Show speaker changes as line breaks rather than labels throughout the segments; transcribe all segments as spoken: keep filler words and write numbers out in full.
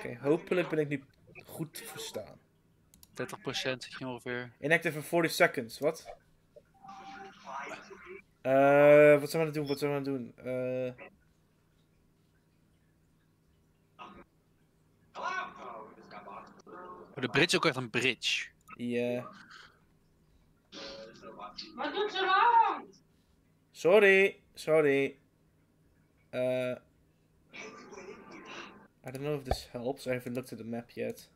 okay, hopelijk ben ik nu goed te verstaan.
dertig procent zit je ongeveer.
Inactive for forty seconds, wat? Uh, wat zijn we aan het doen? Wat zijn we aan het doen? Uh...
Oh, de bridge is ook echt een bridge.
Ja.
Wat doet ze lang?
Sorry, sorry. Uh... I don't know if this helps. I haven't looked at the map yet.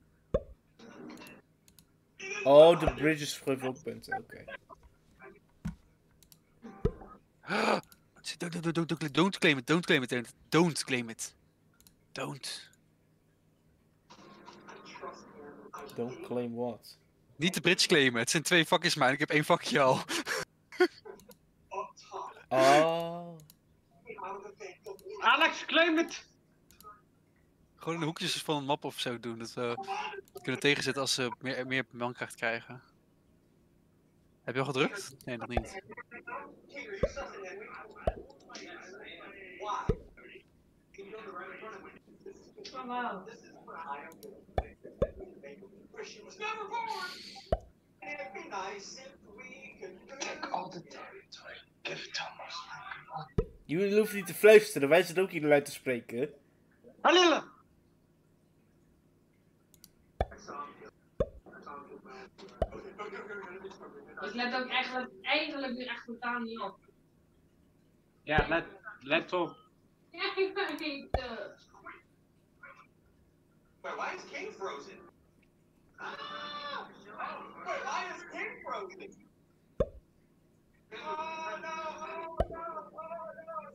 Oh, de bridge is ook punten. Oké.
Okay. Don't, don't, don't, don't claim it, don't claim it, don't claim it. Don't.
Don't claim what?
Niet de bridge claimen, het zijn twee vakjes maar en ik heb één vakje al.
Oh.
Alex, claim het!
Gewoon in de hoekjes van een map of zo doen, dat we kunnen tegenzetten als ze meer, meer mankracht krijgen. Heb je al gedrukt? Nee, nog niet.
Oh, wow.
Jullie hoeven niet te fluisteren, wij zitten ook hier luid te spreken.
Hallo! Ik let ook eigenlijk, eigenlijk nu echt totaal niet op. Ja, let, let op. Ja, ik weet niet. Uh...
Wait, why is King frozen? Ah! Wait, why is King frozen? Oh no! Oh no! Oh no!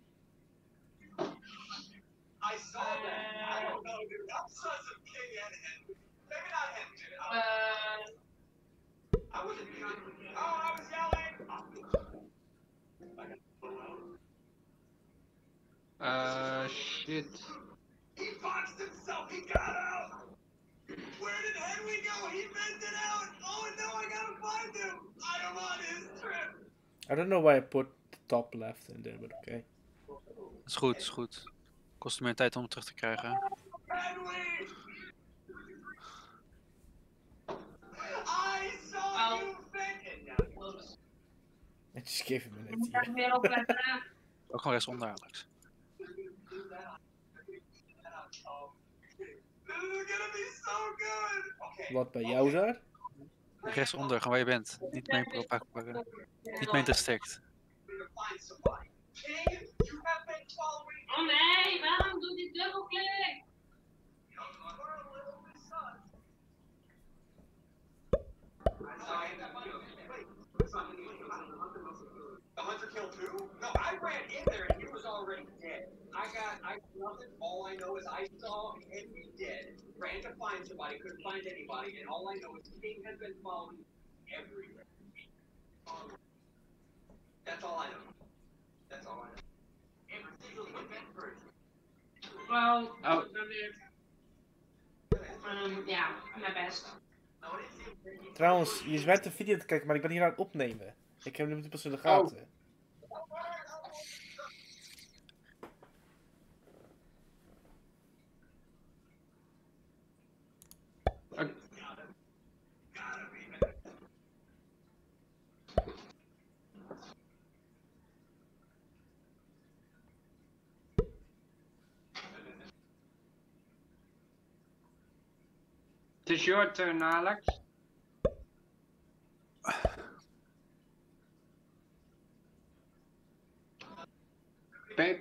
I saw that. I don't know, dude. I'm sons of King and Henry. Maybe not Henry.
Uh...
I wasn't yelling. Oh, I was yelling.
Uh, shit.
He boxed himself. He got out. Where did Henry go? He vented out. Oh no, I gotta find him. I am on his trip.
I don't know why I put the top left in there, but okay.
Is goed, is goed. Kost meer tijd om het terug te krijgen.
Henry! I saw
Oh.
you venting.
I just gave him an idea.
Weer opletten.
Ook gewoon rechtsonder, Alex.
This is gonna be so good. Okay.
Wat bij jou daar?
Rechtsonder, gewoon waar je bent. Niet mijn pro pakken. Niet mijn district.
King, you have been following.
Oh nee, waarom doet hij dubbelklik?
The hunter killed who? No, I ran in there and he was already dead. I got, I nothing. All I know is I saw Henry dead. Ran to find somebody, couldn't find anybody, and all I know is King has been following everywhere. That's all I know. That's all I know. And particularly with that person.
Well,
Oh.
um, ja, mijn best.
Trouwens, je zwijgt de video te kijken, maar ik ben hier aan het opnemen. Ik heb hem niet pas in de gaten.
Okay. It is your turn, Alex. Babe.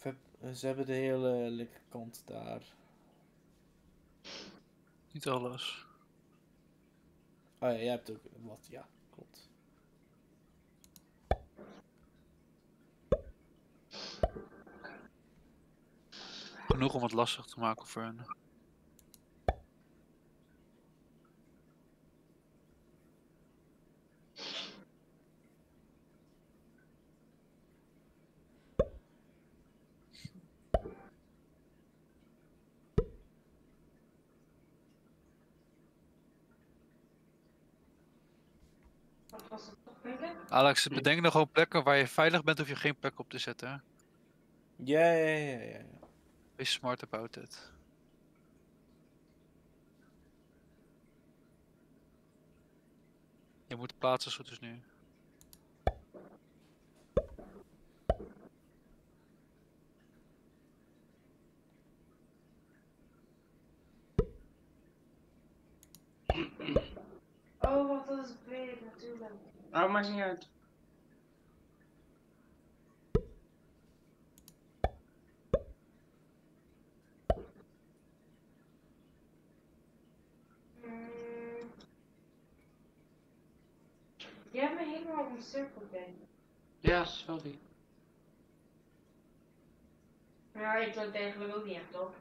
Of heb- ze hebben de hele linkerkant daar.
Niet alles.
Oh ja, jij hebt ook wat, ja, klopt.
Genoeg om het lastig te maken voor hen.
Wat was het nog plekken?
Alex, bedenk nog gewoon plekken waar je veilig bent, hoef je geen plek op te zetten. Hè?
Ja, ja, ja, ja, ja.
Wees smart about it. Je moet plaatsen zo dus nu.
Oh, wat dat is breed natuurlijk.
Oh, maakt niet uit.
Mm. Jij hebt me helemaal omcirkeld, denk ik.
Ja, sorry.
Ja, ik doe het eigenlijk ook niet echt op.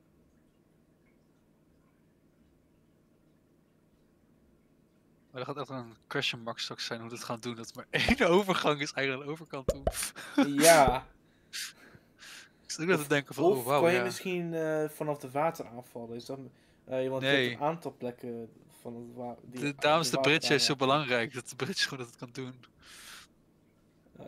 Maar er gaat echt een question mark straks zijn hoe we dit gaan doen. Dat er maar één overgang is eigenlijk de overkant toe.
Ja.
Ik zit ook net te denken van,
Of
oh wauw,
kan je
ja.
misschien uh, vanaf de water aanvallen? Is dat, uh, want je
Nee.
hebt een aantal plekken van het water.
De, daarom is de bridge is zo belangrijk, dat de bridge gewoon dat het kan doen.
Uh,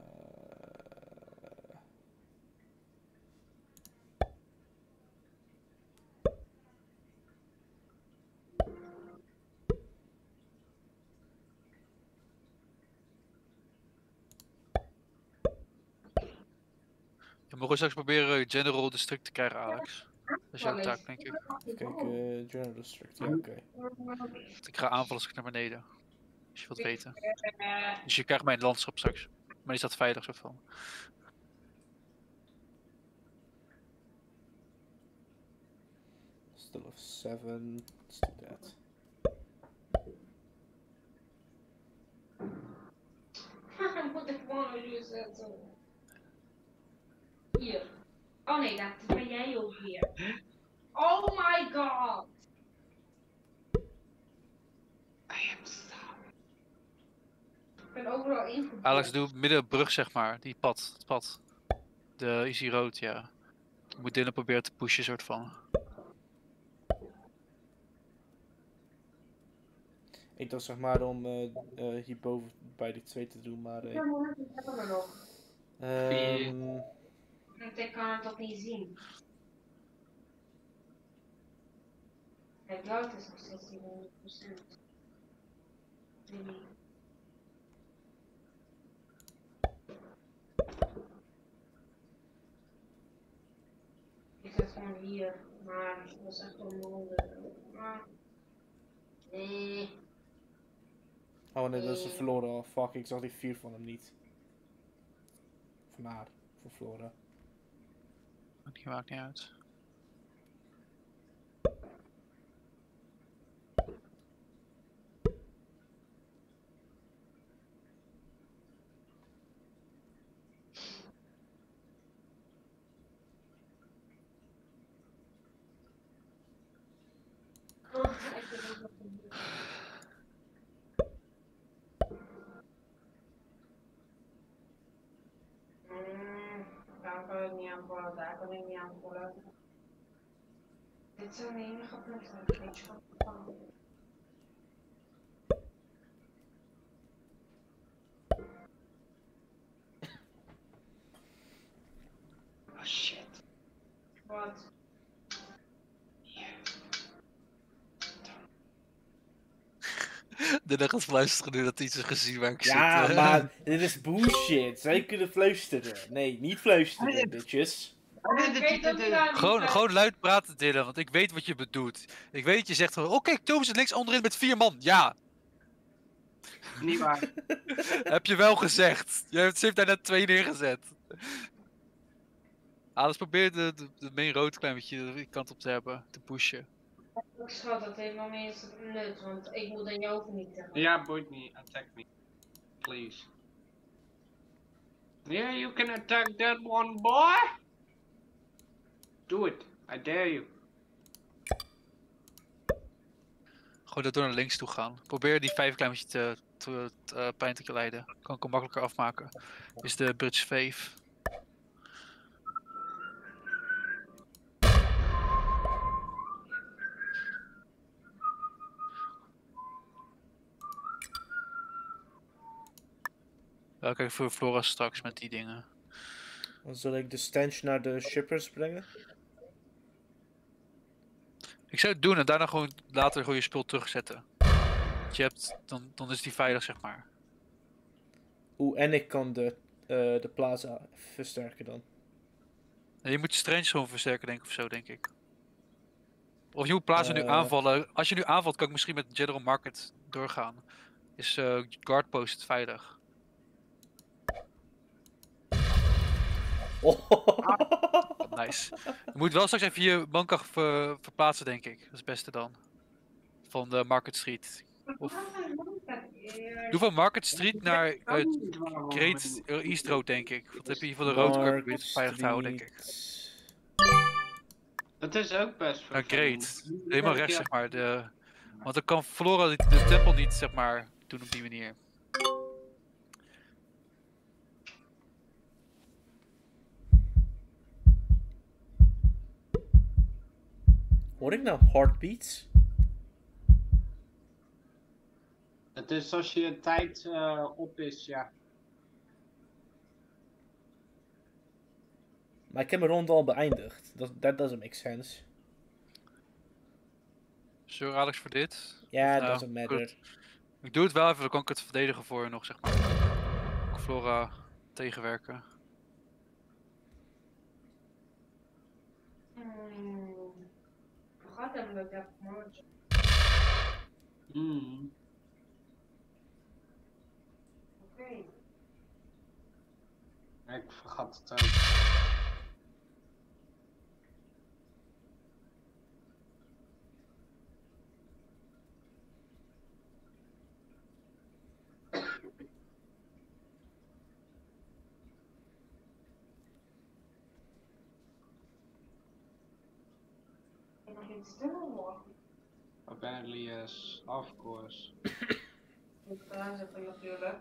Je mag straks proberen General District te krijgen, Alex. Dat is jouw
Wel
taak,
eens.
denk ik.
even kijken, uh, General District. Ja, oké. Okay.
Ik ga aanvallen naar beneden. Als je wilt weten.
Uh,
Dus je krijgt mijn landschap straks. Maar die staat veilig, soort van.
Still of seven. Let's do that.
moet ik gewoon nu zetten. Hier. Oh nee, dat ben jij ook hier. Oh my god.
I am sorry.
Ik ben overal ingevoerd.
Alex, doe middenbrug, zeg maar. Die pad. Het pad. De Easy Road, ja. Je moet Dylan proberen te pushen, soort van.
Ik dacht zeg maar om uh, uh, hierboven bij die twee te doen, maar... Uh,
Ja, ik heb er nog.
um,
Want ik kan het toch niet zien. Het goud is nog steeds honderd procent. Ik zet gewoon hier, maar dat is echt onnodig. Maar... Nee.
oh nee, dat is een verloren. Oh, fuck, ik zag die vier van hem niet. Van haar. Van Flora.
Die maakt niet uit.
Oh, ik heb ook nog een boek. Mm, daar kan ik niet aanvallen, daar kan ik niet aanvallen. Dit zijn de enige punten waar ik een beetje van kan.
Oh shit.
Wat?
Dylan gaat fluisteren nu dat hij iets is gezien waar ik
Ja,
zit.
maar dit is bullshit. Zij kunnen fluisteren. Nee, niet fluisteren,
Nee.
bitches.
Ik weet ook niet waar die
Gewoon,
zijn.
gewoon luid praten, Dylan, want ik weet wat je bedoelt. Ik weet dat je zegt, oh kijk, Thomas zit links onderin met vier man. Ja,
Niet waar.
heb je wel gezegd. Je hebt, ze heeft daar net twee neergezet. Alles probeer de, de, de main road een klein beetje de kant op te hebben, te pushen.
Ik schat dat helemaal niet eens het nut, want ik moet aan jou vernietigen.
Ja, boeit niet. Attack me. Please. Yeah, you can attack that one, boy! Do it. I dare you.
Gewoon dat door naar links toe gaan. Probeer die vijf een klein beetje te, te, te uh, pijn te leiden. Kan ik hem makkelijker afmaken. Is de bridge vijf. Ja, kijk voor Flora straks met die dingen.
Dan zal ik de stench naar de shippers brengen.
Ik zou het doen en daarna gewoon later gewoon je spul terugzetten. Want je hebt, dan, dan is die veilig, zeg maar.
Oeh, en ik kan de, uh, de plaza versterken dan.
En je moet je strange gewoon versterken, denk ik, of zo, denk ik. Of je moet plaza
Uh,
nu aanvallen. Als je nu aanvalt, kan ik misschien met General Market doorgaan. Is uh, guard post veilig?
Oh.
Nice. Je moet wel straks even je mankracht ver, verplaatsen, denk ik. Dat is het beste dan. Van de Market Street. Of... Doe van Market Street naar uh, Great East Road, denk ik. Want dan heb je in ieder geval de road card weer veilig te houden, denk ik.
Dat is ook best
Naar
vervelend.
Great. Helemaal rechts, zeg maar. De... Want dan kan Flora de, de tempel niet, zeg maar, doen op die manier.
Hoor ik nou heartbeats?
Het is als je tijd uh, op is, ja.
Maar ik heb mijn ronde al beëindigd. Dat that doesn't make sense.
Sure, Alex, voor dit?
Ja,
Of,
doesn't
nou,
matter.
goed. Ik doe het wel even, dan kan ik het verdedigen voor je nog, zeg maar. Ik Flora tegenwerken.
Hmm. Gaat hem leuk hebben, mooi.
Hmm.
Oké.
Ik vergat het ook.
Nog iets stemmen hoor.
Apparently yes, of course.
Moet ik eraan zetten natuurlijk.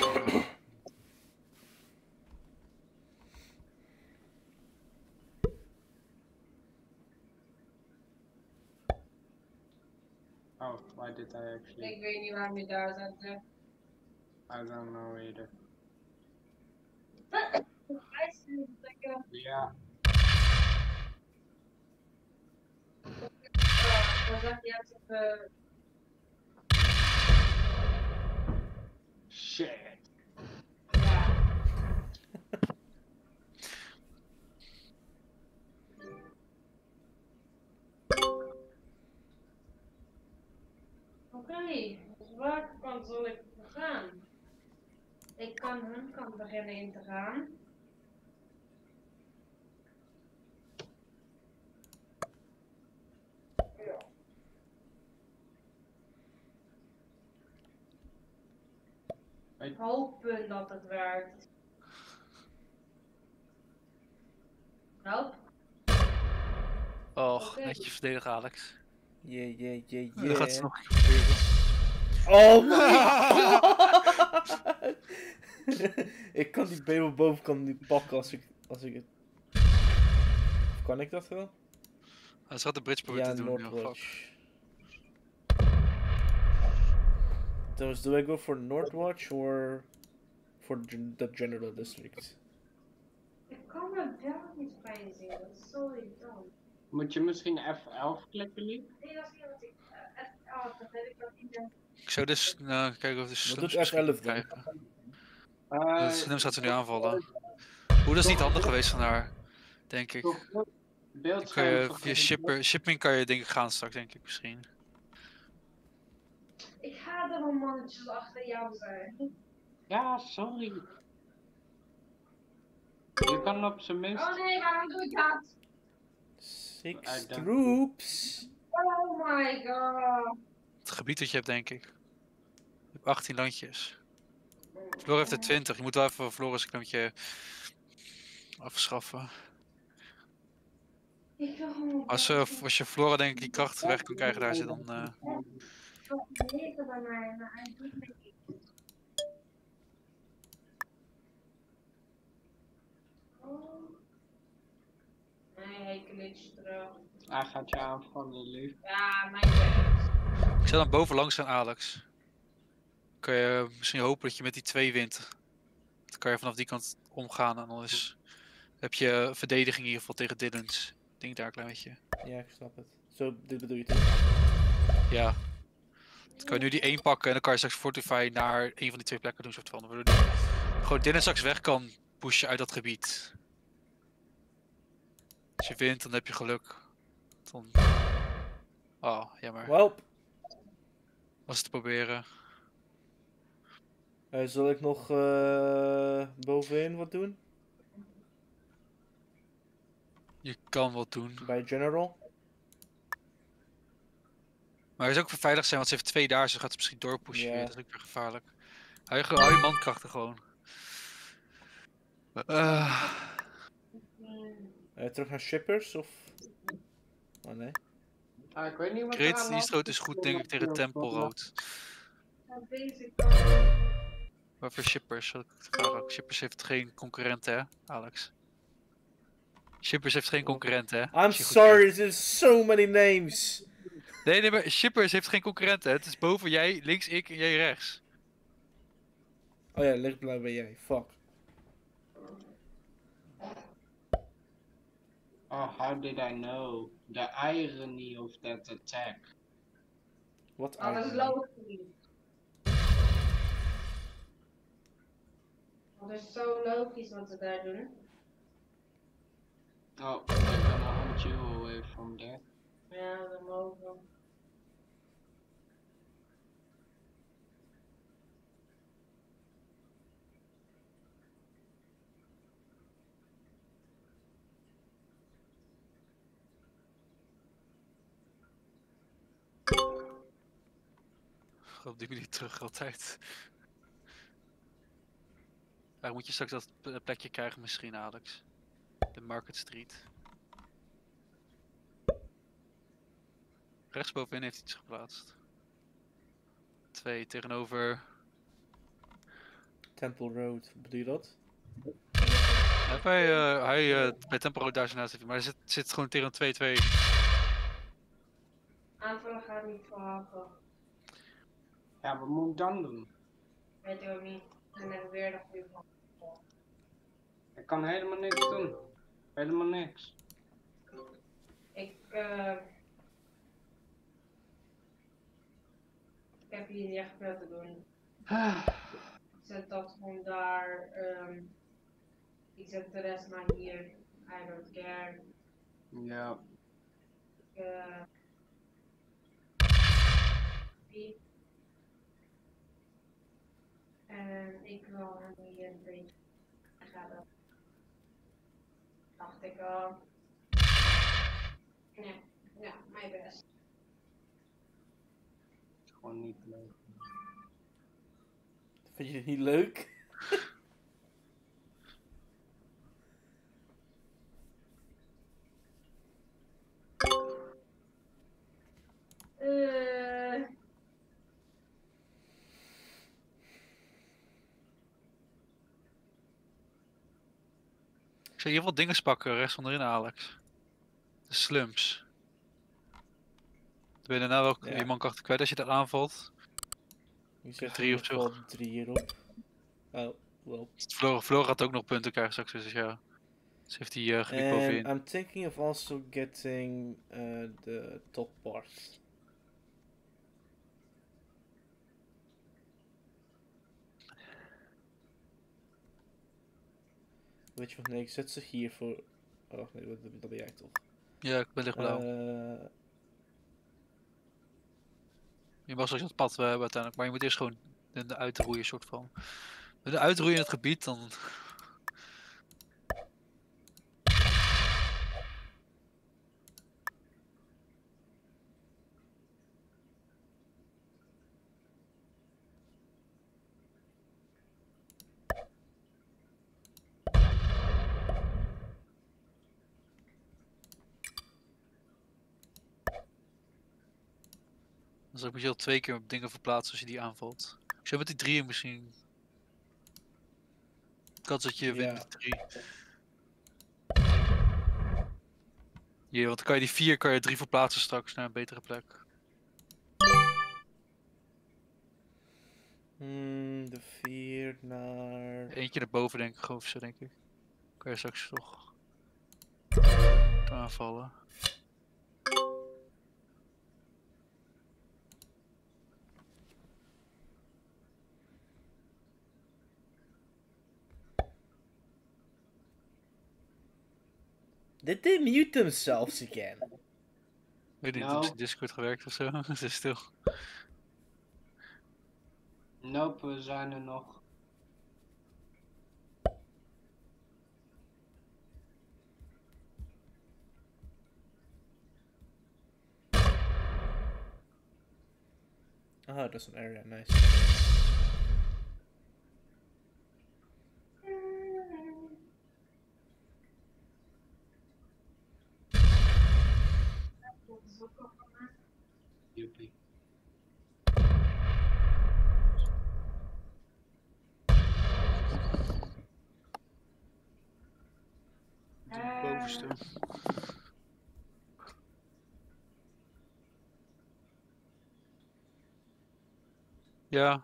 Oh, why did I actually?
Ik weet niet waarom je daar zette.
I don't know either.
Hij is nu lekker.
Ja.
Dan zeg je het even.
Shit.
Ja. Oké, okay, dus welke kant zal ik gaan? Ik kan hun kant beginnen in te gaan. Hopen dat het werkt. Help.
Och,
Oké.
netjes verdedigen, Alex.
Yeah, yeah, yeah,
Dan gaat ze
yeah.
nog een keer verdedigen.
Oh my god! Ik kan die baby bovenkant niet pakken als ik, als ik het... Of kan ik dat wel?
Hij gaat de bridge proberen
Ja,
te doen. joh, fuck.
Northwatch. Dus do I go for Northwatch or for gen- the General District?
Ik kan me wel niet pijn zien, dat is zo irritant.
Moet je misschien F elf klikken nu?
Nee, dat is niet wat ik. Uh, F elf, dat heb ik dat niet. in-
Ik zou dus uh, kijken of de
Wat
slims
doet
misschien
F elf dan?
krijgen.
Uh,
De slims gaat ze nu aanvallen. Hoe, dat is niet handig geweest van haar, denk ik. Dan kan
Beeldscherm
je,
vergroten.
via shipper, shipping kan je denk ik gaan straks, denk ik misschien.
Ik ga er wel mannetjes achter jou zijn.
Ja, sorry. Je kan op zijn minst...
Oh nee, waarom doe ik dat?
Six
I don't-
troops.
Oh my god.
Het gebied dat je hebt, denk ik. Je hebt achttien landjes. Flora heeft er twintig. Je moet wel even Floris een knopje afschaffen.
Ik wil gewoon...
Als, uh, als je Flora denk ik die kracht weg kan krijgen daar zit, dan... Uh...
Wat beter bij mij, maar hij doet me niet. Oh. Nee, hij glitcht terug.
Hij gaat je aanvallen, lief.
Ja, mijn best.
Ik zou dan bovenlangs gaan, Alex. Kun je misschien hopen dat je met die twee wint. Dan kan je vanaf die kant omgaan en dan is, heb je verdediging in ieder geval tegen Dillons. Ik denk daar een klein beetje.
Ja, ik snap het. Zo, dit bedoel je toch?
Ja. Dan kan je nu die één pakken en dan kan je straks Fortify naar een van die twee plekken doen. Soort van. Waardoor die gewoon Dillon straks weg kan pushen uit dat gebied. Als je wint, dan heb je geluk. Dan... Oh, jammer.
Well,
Was het te proberen.
uh, zal ik nog uh, bovenin wat doen?
Je kan wat doen.
Bij General?
Maar hij is ook veilig zijn, want ze heeft twee daar, ze gaat misschien doorpushen.
Ja.
weer. Dat is ook weer gevaarlijk. Hou je, hou je mankrachten gewoon. Uh,
Uh, terug naar Shippers of? Oh nee.
Ah, ik weet niet wat er
Great
aan de
East Road is goed denk ik tegen Temple Road.
Wat basic.
Maar voor Shippers, wat ik gevaarlijk. Shippers heeft geen concurrent hè, Alex? Shippers heeft geen concurrent hè?
I'm
als je goed
sorry, there's so many names.
kijkt. Nee, nee, maar Shippers heeft geen concurrent hè. Het is boven jij, links ik en jij rechts.
Oh ja, lichtblauw ben jij. Fuck.
Oh, how did I know? The irony of that attack.
Wat
Alles
eigenlijk?
logisch. Dat is zo logisch wat ze daar doen.
Oh, they're gonna hold you away from there.
Ja, dat mogen.
Op die manier terug altijd. Daar moet je straks dat p- plekje krijgen misschien, Alex. De Market Street. Rechtsbovenin heeft hij iets geplaatst. Twee tegenover...
Temple Road, bedoel je dat?
Ja, bij, uh, hij, uh, bij Temple Road daar zo naast heeft hij, maar hij zit, zit gewoon tegen twee twee.
Aanvallen gaat niet verhaken.
Ja, wat moet ik dan doen?
Weet ik ook niet. En dan weer de goede van.
Ik kan helemaal niks doen. Helemaal niks.
Ik, uh... ik heb hier niet echt veel te doen. Ik zet dat gewoon daar. Um... Ik zet de rest maar hier. I don't care.
Ja.
Ik, uh... die. En ik wil hem hier een beetje. Ik ga dat. Dacht ik al. Nee, ja, mijn best.
Gewoon niet leuk.
Vind je het niet leuk?
Uh,
Ik zou in ieder geval dingen pakken rechts onderin, Alex. De slums. Dan ben je daarna wel
Ja.
je mankrachten kwijt als je dat aanvalt.
Je zegt
Drie
in
of
ieder
zo.
geval drie hierop. Oh, well.
Flora, Flora gaat ook nog punten krijgen straks, dus ja. Dus heeft die uh, gebied bovenin.
And I'm thinking of also getting uh, the top part. Weet je wat, nee, ik zet ze hier voor... Oh nee, dat, dat ben jij toch?
Ja, ik ben lichtblauw.
Uh,
Je mag straks het pad uh, hebben uiteindelijk, maar je moet eerst gewoon de, de uitroeien soort van. Met de uitroeien in het gebied, dan... Dus dan moet je al twee keer dingen verplaatsen als je die aanvalt. Zo met die drieën misschien. Kans dat je wint
Ja.
met drie. Hier, want dan kan je die vier kan je drie verplaatsen straks naar een betere plek.
Hmm, de vier naar...
Eentje naar boven denk ik, of zo denk ik. Kan je straks toch aanvallen.
Did they mute themselves again?
Weet niet,
Nou.
of ze in Discord gewerkt of zo. Ze is stil.
Nope, we zijn er nog.
Oh, that's an area, nice.
Joepie.
De bovenste. Ja.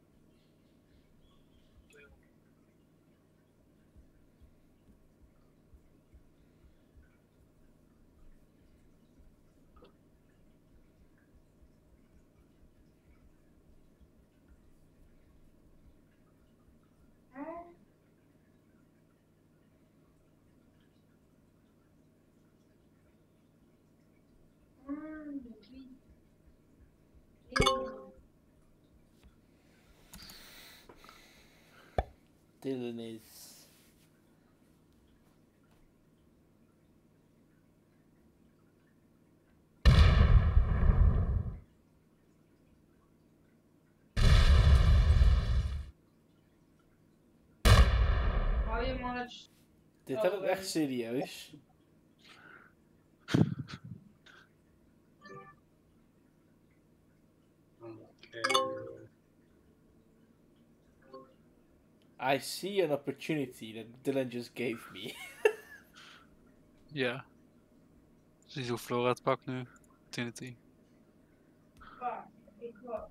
Dylan is...
Hou je mannetjes.
Dit had het echt serieus.
Oké.
I see an opportunity that Dylan just gave me.
Ja. Zie je hoe Flora het pakt nu? Trinity.
Fuck, ik wil.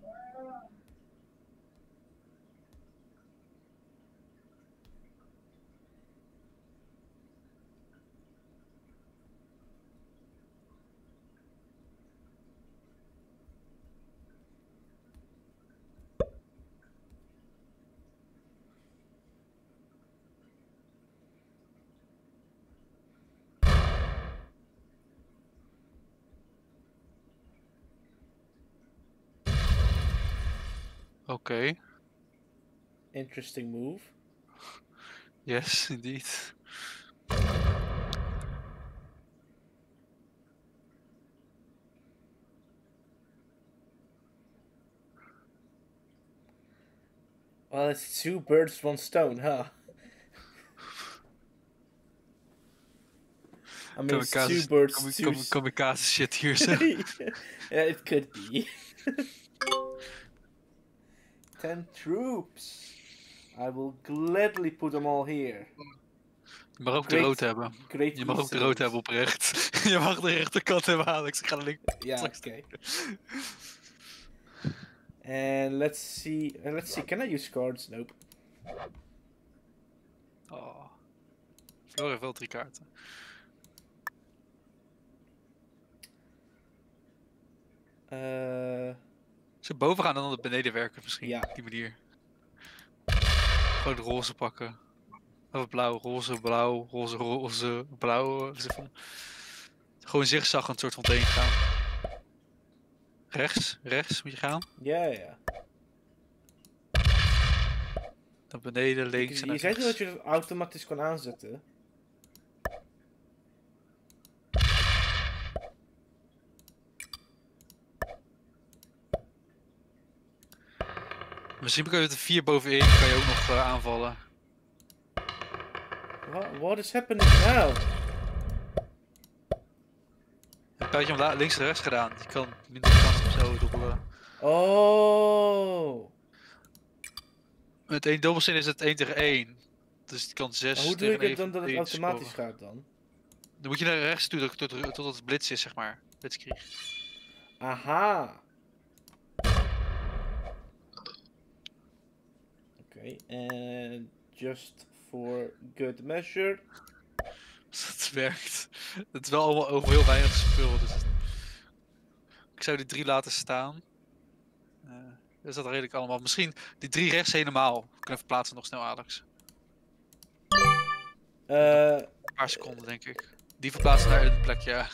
Oké. Okay.
Interesting move.
Yes, indeed.
Well, it's two birds, one stone, huh? I mean, it's two birds,
Kamikaze,
two...
kam, kamikaze shit hier zo.
Yeah, it could be. Ten troops. I will gladly put them all here.
Je mag ook
Great-
de rood hebben.
Great
Je mag ook de
Eastern.
rood hebben op recht. Je mag de rechterkant hebben, Alex. Ik ga de link.
Yeah, okay. And let's see. Uh, let's see. Can I use cards? Nope.
Oh. Flora heeft wel drie kaarten.
Uh,
Ze boven gaan en dan naar beneden werken misschien.
Ja.
Op die manier. Gewoon de roze pakken. Of blauw, roze, blauw, roze, roze, blauw. Zo van. Gewoon zigzag een soort van tegen gaan. Rechts, rechts moet je gaan.
ja, ja.
Dan beneden, links
Je,
en
je zei toch
rechts.
dat je het automatisch kon aanzetten?
Misschien kan je met de vier bovenin kan je ook nog uh, aanvallen.
What, what is happening now?
Een pijltje omlaag, links en rechts gedaan. Je kan minder kans op zo dobbelen.
Oh.
Met één dobbelsteen is het één tegen één. Dus het kan zes
Maar hoe doe
tegen
ik het
één
dan dat het
één
automatisch
scoren.
gaat dan?
Dan moet je naar rechts toe tot, tot, tot het blitz is, zeg maar. Blitzkrieg.
Aha. Oké, en just for good measure.
Dus het werkt. Het is wel allemaal over heel weinig spul. Dus het- ik zou die drie laten staan. Uh, is dat redelijk allemaal. Misschien die drie rechts helemaal. We kunnen verplaatsen nog snel, Alex.
Eh,
Een paar seconden, denk ik. Die verplaatsen naar een plek, ja.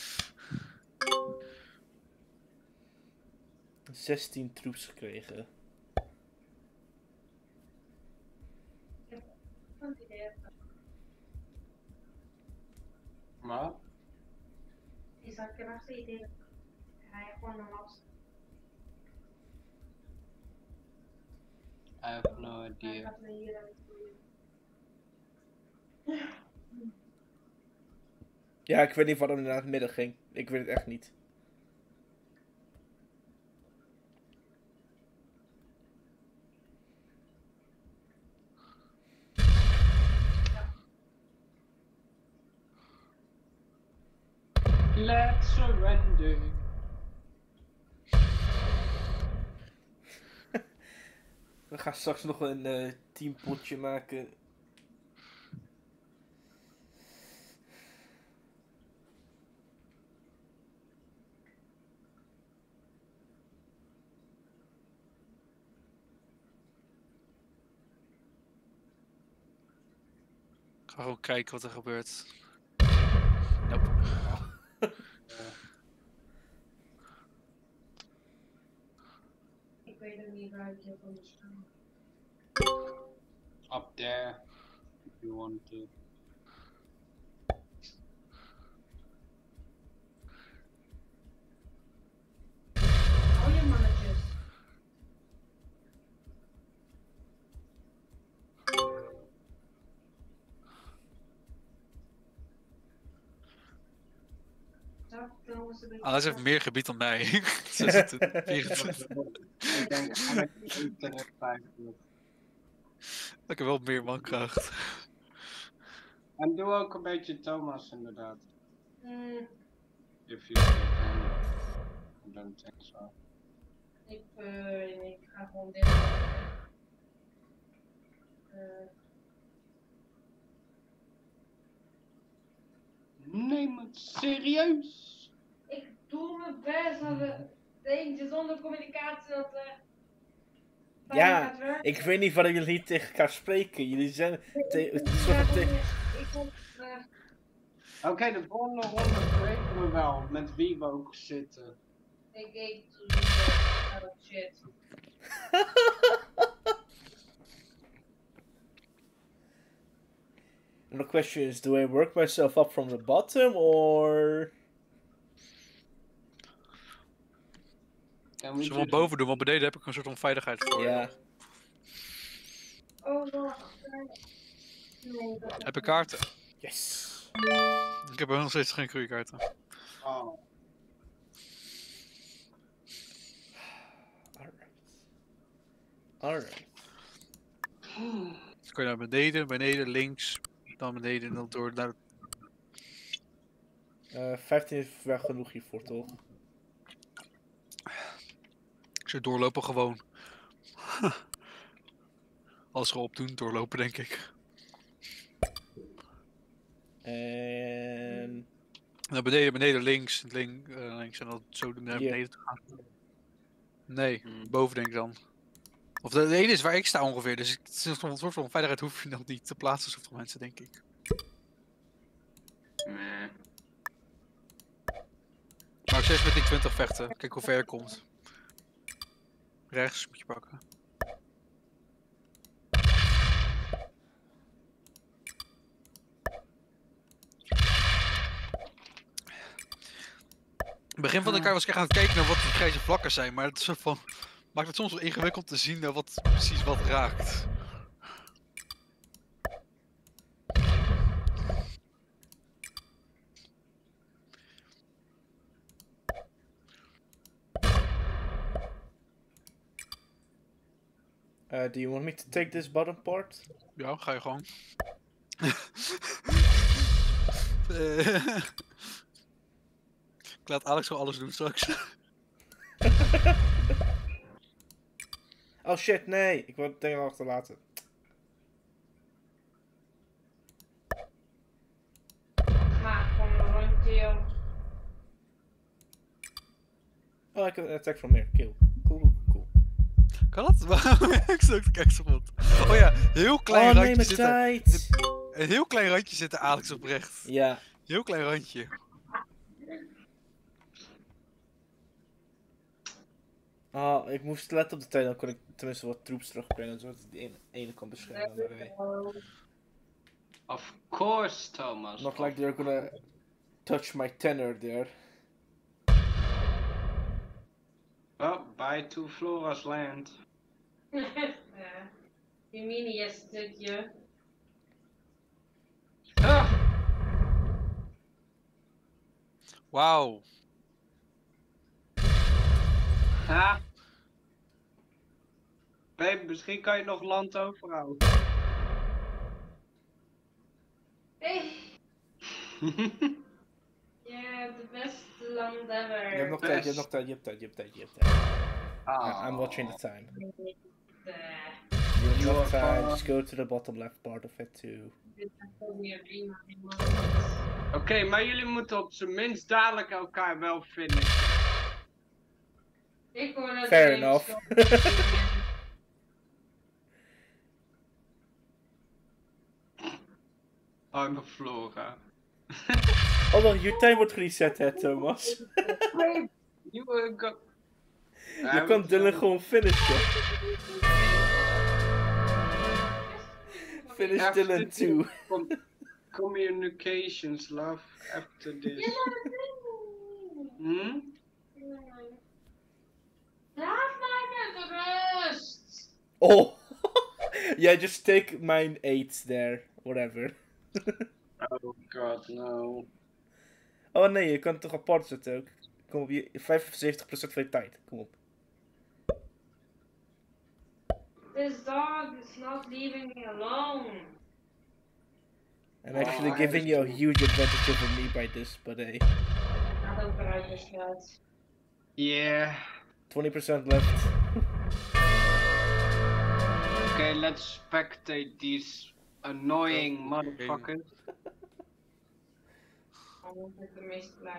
zestien troops gekregen.
Maar?
Is dat je nog steeds idee? Ga je gewoon normaal.
I have no idea.
Dat we hier aan het doen.
Ja, ik weet niet waarom hij naar het midden ging. Ik weet het echt niet.
Let's surrender.
We gaan straks nog een uh, teampotje maken.
Ik ga gewoon kijken wat er gebeurt. Nope.
Ik weet ook niet waar ik hier van staan.
Up there. If you want to.
Hou je mannetjes.
Alex heeft meer gebied dan mij. Ze zitten vierentwintig.
Ik denk eigenlijk één tegen vijftig.
Ik heb wel meer mankracht.
En doe ook een beetje Thomas inderdaad.
Mm,
If you can. I don't think so.
ik, uh, ik ga gewoon dit doen. Uh,
Neem het serieus.
ik doe mijn best, maar we denken zonder communicatie dat er.
Ja, ik weet niet waarom jullie niet tegen elkaar spreken. Jullie zijn te een soort van te-
Ik vond. Uh,
Oké, okay, de volgende ronde weten we wel met wie we ook zitten.
ik eet uh, oh shit.
And the question is, do I work myself up from the bottom or?
Can we
Zullen we
just-
wel boven doen, want beneden heb ik een soort onveiligheid voor.
Ja.
Oh, wacht. Nee, dat
Heb ik kaarten?
Yes.
Ik heb nog steeds geen goede kaarten.
Oh.
Alright. Alright.
Dan kan je naar beneden, beneden, links, dan beneden en dan door naar...
Uh, vijftien is wel genoeg hiervoor, toch?
Ik zou doorlopen gewoon. Alles erop doen, doorlopen denk ik.
En...
Naar beneden, beneden, links, link, uh, links en dan zo naar
Hier.
beneden te gaan. Nee,
Hmm.
boven denk ik dan. Of de, de ene is waar ik sta ongeveer, dus het is een soort van veiligheid hoef je nog niet te plaatsen zoveel mensen denk ik.
Nee.
Maar ik steeds met die twintig vechten, kijk hoe ver je komt. Rechts moet je pakken. In het begin van de kaart was ik echt aan het kijken naar wat de grijze vlakken zijn, maar het is soort van, maakt het soms wel ingewikkeld te zien naar wat precies wat raakt.
Uh, do you want me to take this bottom part?
Ja, ga je gewoon. Eh, Ik laat Alex gewoon alles doen straks.
Oh shit, nee. Ik wil het ding achterlaten.
Maak gewoon een rondje, joh.
Oh, I can attack from here. Kill. Cool, cool, cool.
Kan dat? Waarom ik zo te kijken kapot? Oh ja, heel klein
Oh nee,
randje
mijn
zitten.
tijd!
Een heel klein randje zitten Alex oprecht.
Ja.
Heel klein randje.
Oh, ik moest letten op de tijd, dan kon ik tenminste wat troops terugbrengen, zodat ik die ene, ene kan beschermen. Maar nee.
Of course, Thomas.
Not like they're gonna touch my tenor there.
Oh, buy two Flora's land.
Ja. Die mini stukje.
Ah!
Wauw.
Ha! Babe, misschien kan je nog land overhouden.
Hey, ja, de beste land ever.
Je hebt nog tijd, je hebt
Best.
nog tijd, je hebt tijd, je hebt tijd, je hebt tijd.
Ah.
I'm watching the time.
Eh,
You have
You
enough
are
time,
far.
just go to the bottom left part of it too.
Dit is gewoon weer prima.
Oké, maar jullie moeten op zijn minst dadelijk elkaar wel finishen.
Ik hoor dat
Fair
er
enough.
een
Arme Flora.
Oh, your time wordt gereset, hè, Thomas.
Babe, you will go...
Je kan Dylan gewoon finishen. Finish
After
Dylan
this,
too.
com- communications, love, after this. Hm?
Laat mij met rust!
Oh! Yeah, just take mine eight there. Whatever.
Oh god, no.
Oh nee, je kan het toch apart zetten ook. Kom op, je vijfenzeventig procent van je tijd. Kom op.
This dog is not leaving me alone.
I'm actually
Oh,
giving you a huge advantage over me by this, but hey.
Gaat ook eruit besluit.
Yeah.
twenty percent left.
Okay, let's spectate these annoying motherfuckers.
Anders is het de meeste plek.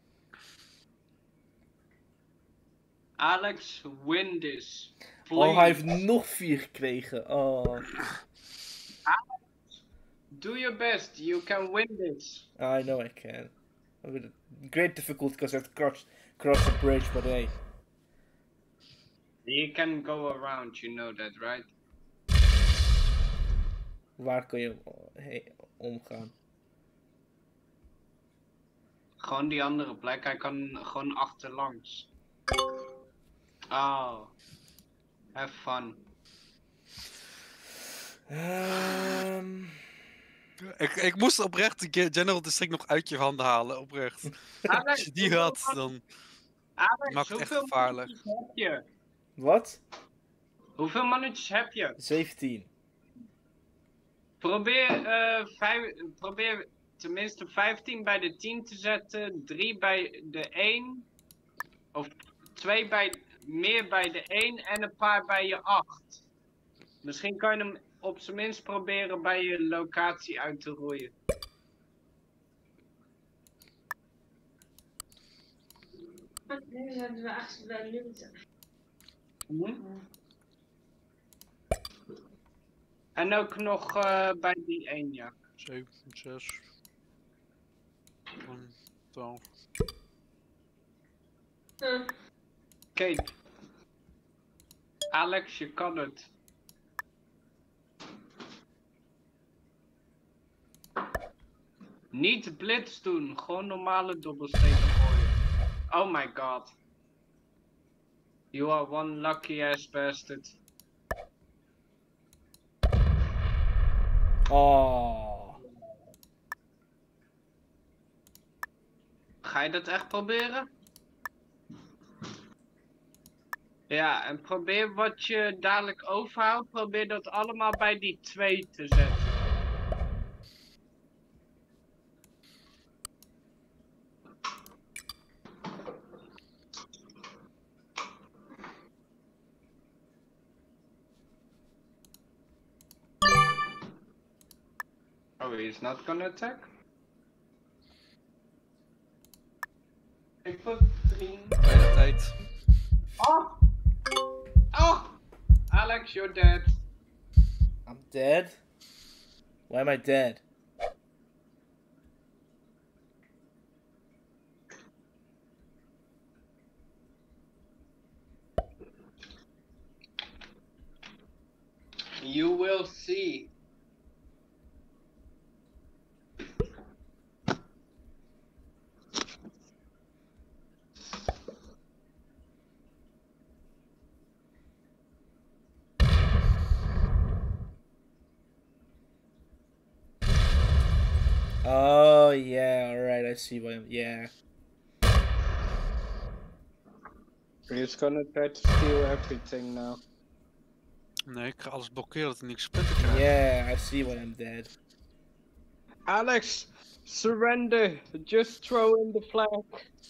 Alex, win this.
Oh, hij heeft
Please.
nog vier gekregen. Oh.
Do your best, you can win this.
I know I can. With great difficulty because I have to cross, cross the bridge, but hey.
You can go around, you know that, right?
Waar kun je hey, omgaan?
Gewoon die andere plek, hij kan gewoon achterlangs. Oh. Have fun.
Ehm
Ik, ik moest oprecht de General District nog uit je handen halen, oprecht. Als
Alex,
je die had, dan
Alex,
maakt het echt
hoeveel
gevaarlijk.
mannetjes heb je?
Wat?
Hoeveel mannetjes heb je?
zeventien.
Probeer, eh vijf, probeer tenminste vijftien bij de tien te zetten, drie bij de één, of twee bij, meer bij de één en een paar bij je acht. Misschien kan je hem op zijn minst proberen bij je locatie uit te roeien.
Nu zijn we echt bij Luton.
Hm? En ook nog eh, bij die één, ja.
zeven, zes, twaalf.
Huh.
Kate. Alex, je kan het. Niet blitz doen, gewoon normale dobbelstenen gooien. Oh my god. You are one lucky ass bastard.
Oh.
Ga je dat echt proberen? Ja, en probeer wat je dadelijk overhoudt, probeer dat allemaal bij die twee te zetten. Oh, he's not gonna attack? Ik put three.
Bijna tijd.
Oh! Oh! Alex, you're dead.
I'm dead? Why am I dead?
You will see.
Oh, yeah, alright, I see why I'm... Yeah.
He's gonna try to steal everything now.
Nee, ik ga alles blokkeren dat ik niks punten krijg.
Yeah, I see why I'm dead.
Alex, surrender. Just throw in the flag.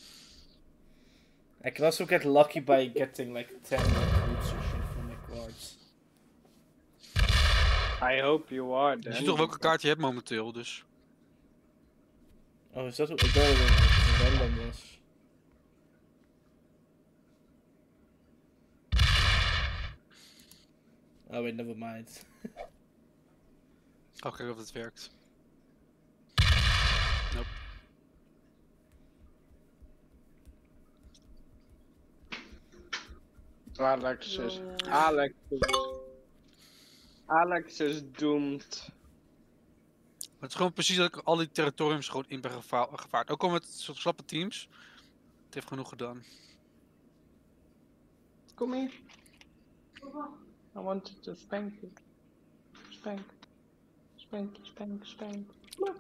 I can also get lucky by getting like ten recruits or shit from my cards.
I hope you are
Je
then.
ziet toch welke kaart je hebt momenteel, dus.
Oh, is dat hoe... Ik dacht dat het een random was. Oh wait, never mind.
Oh, kijk of het werkt. Nope.
Alex is... Alex is... Alex is doomed.
Het is gewoon precies dat ik al die territoriums gewoon in ben geva gevaard. Ook al met soort slappe teams. Het heeft genoeg gedaan.
Kom hier. I want to spank you. Spank. Spank, spank, spank.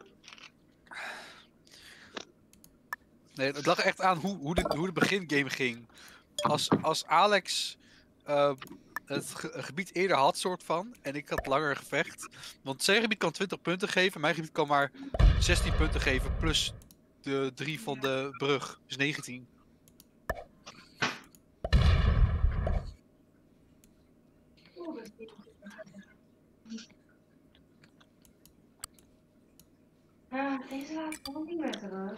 Nee, het lag echt aan hoe, hoe, de, hoe de begingame ging. Als, als Alex uh, het ge gebied eerder had, soort van, en ik had langer gevecht. Want zijn gebied kan twintig punten geven, mijn gebied kan maar zestien punten geven, plus de drie van de brug, dus negentien.
Ah, deze laat ik gewoon niet met hem.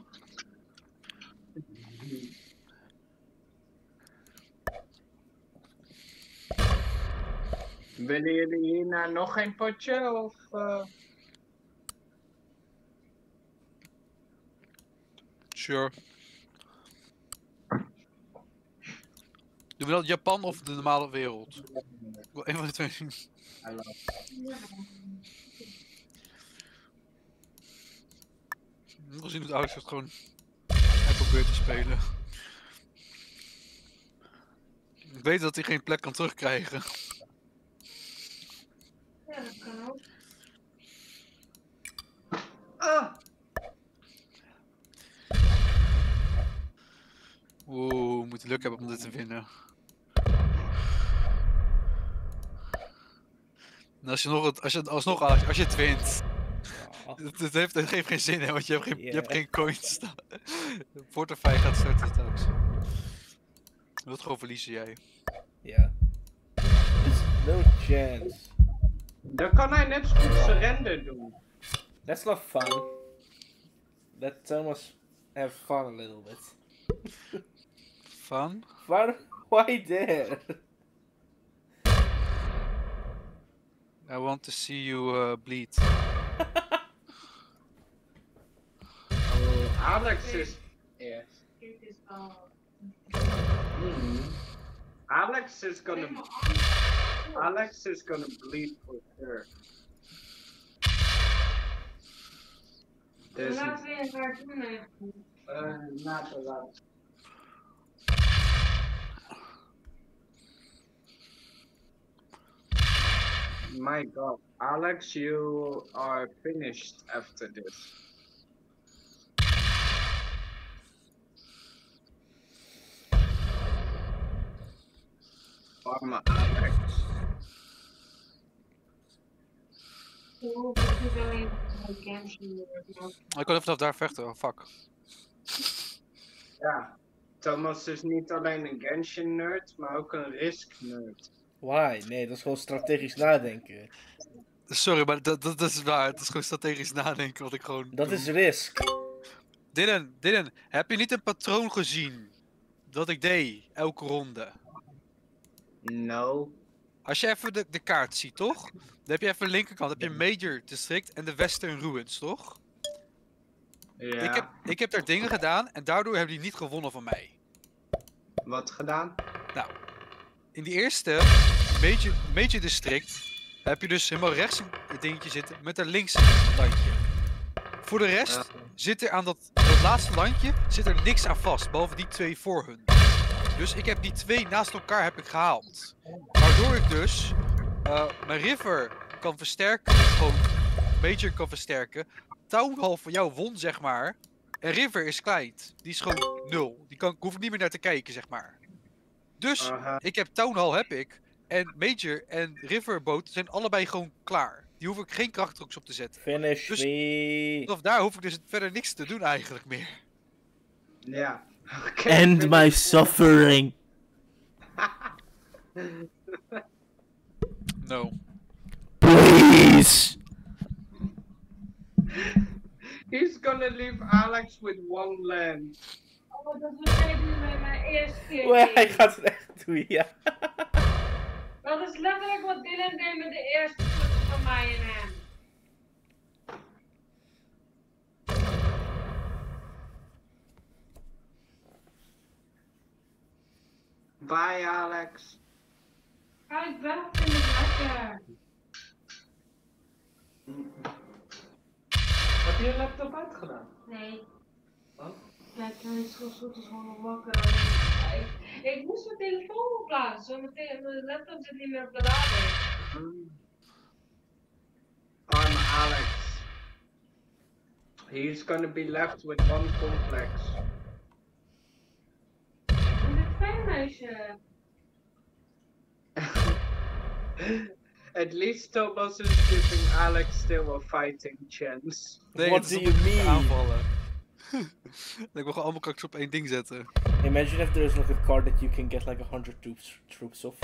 Willen jullie hierna nog geen potje of... Uh...
Sure. Doen we dat Japan of de normale wereld? Ik wil een van de twee. Ik wil zien dat Alex het gewoon hij probeert te spelen. Ik weet dat hij geen plek kan terugkrijgen.
Ja, dat kan ook.
Ah!
Oeh, we moeten luk hebben om dit te winnen. En als je nog het, als je het alsnog, Alex, als je het wint. Het, het, heeft, het geeft geen zin, hè, want je hebt geen,
Yeah.
je hebt geen coins. De portefeuille gaat starten straks. Je wilt gewoon verliezen, jij.
Yeah. There's no chance.
Dan kan hij net zo goed surrender doen.
That's not fun. Let's almost have fun a little bit.
Fun?
Fun? Why there?
I want to see you uh, bleed.
Oh, Alex is... Yes.
Dit is al.
Alex is gonna... Alex is gonna bleed for sure. There's...
Laten we het maar doen eigenlijk.
Uh, not a lot. My god, Alex, you are finished after this. Arme Alex.
Oh, dat is alleen een Genshin.
Ik kan even vanaf daar vechten, oh fuck.
Ja. Thomas is niet alleen een Genshin nerd, maar ook een Risk nerd.
Why? Nee, dat is gewoon strategisch nadenken.
Sorry, maar dat, dat, dat is waar. Het is gewoon strategisch nadenken wat ik gewoon
Dat
doe.
is Risk.
Dylan, Dylan, heb je niet een patroon gezien? Dat ik deed, elke ronde.
No.
Als je even de, de kaart ziet, toch? Dan heb je even de linkerkant, heb je Major District en de Western Ruins, toch?
Ja.
Ik, heb, ik heb daar dingen gedaan en daardoor hebben die niet gewonnen van mij.
Wat gedaan?
Nou, in die eerste Major, Major District heb je dus helemaal rechts een dingetje zitten met een links landje. Voor de rest
Ja.
zit er aan dat, dat laatste landje zit er niks aan vast, behalve die twee voor hun. Dus ik heb die twee naast elkaar heb ik gehaald. Waardoor ik dus uh, mijn river kan versterken, gewoon Major kan versterken. Town Hall van jou won, zeg maar. En river is klein. Die is gewoon nul. Die kan, hoef ik niet meer naar te kijken, zeg maar. Dus
Aha.
ik heb Town Hall heb ik. En Major en Riverboat zijn allebei gewoon klaar. Die hoef ik geen krachtdruks op te zetten.
Finish
Dus-
me.
Vanaf daar hoef ik dus verder niks te doen eigenlijk meer.
Ja. Oké,
End
vind
my
ik-
suffering.
No.
Please.
He's gonna leave Alex with one land.
Oh, dat was jij doen met mijn eerste keer.
Oh, hij gaat het echt doen, ja.
Dat is letterlijk wat Dylan deed met de eerste club van mij en hem.
Bye Alex.
Ga ik weg, vind ik lekker.
Heb je je laptop uitgedaan?
Nee.
Wat?
Kijk, hij is gewoon goed, is gewoon nog wakker. Ik, ik moest mijn telefoon opladen, zo mijn, te- mijn laptop zit niet meer op de lader.
Arme Alex. He's gonna be left with one complex.
En dit fijn meisje.
At least Thomas is giving Alex still a fighting chance.
Nee,
What
het
do
is
you
om te
mean?
aanvallen. Ik wil gewoon allemaal kaks op één ding zetten.
Imagine if there's like a card that you can get like a hundred troops troops off.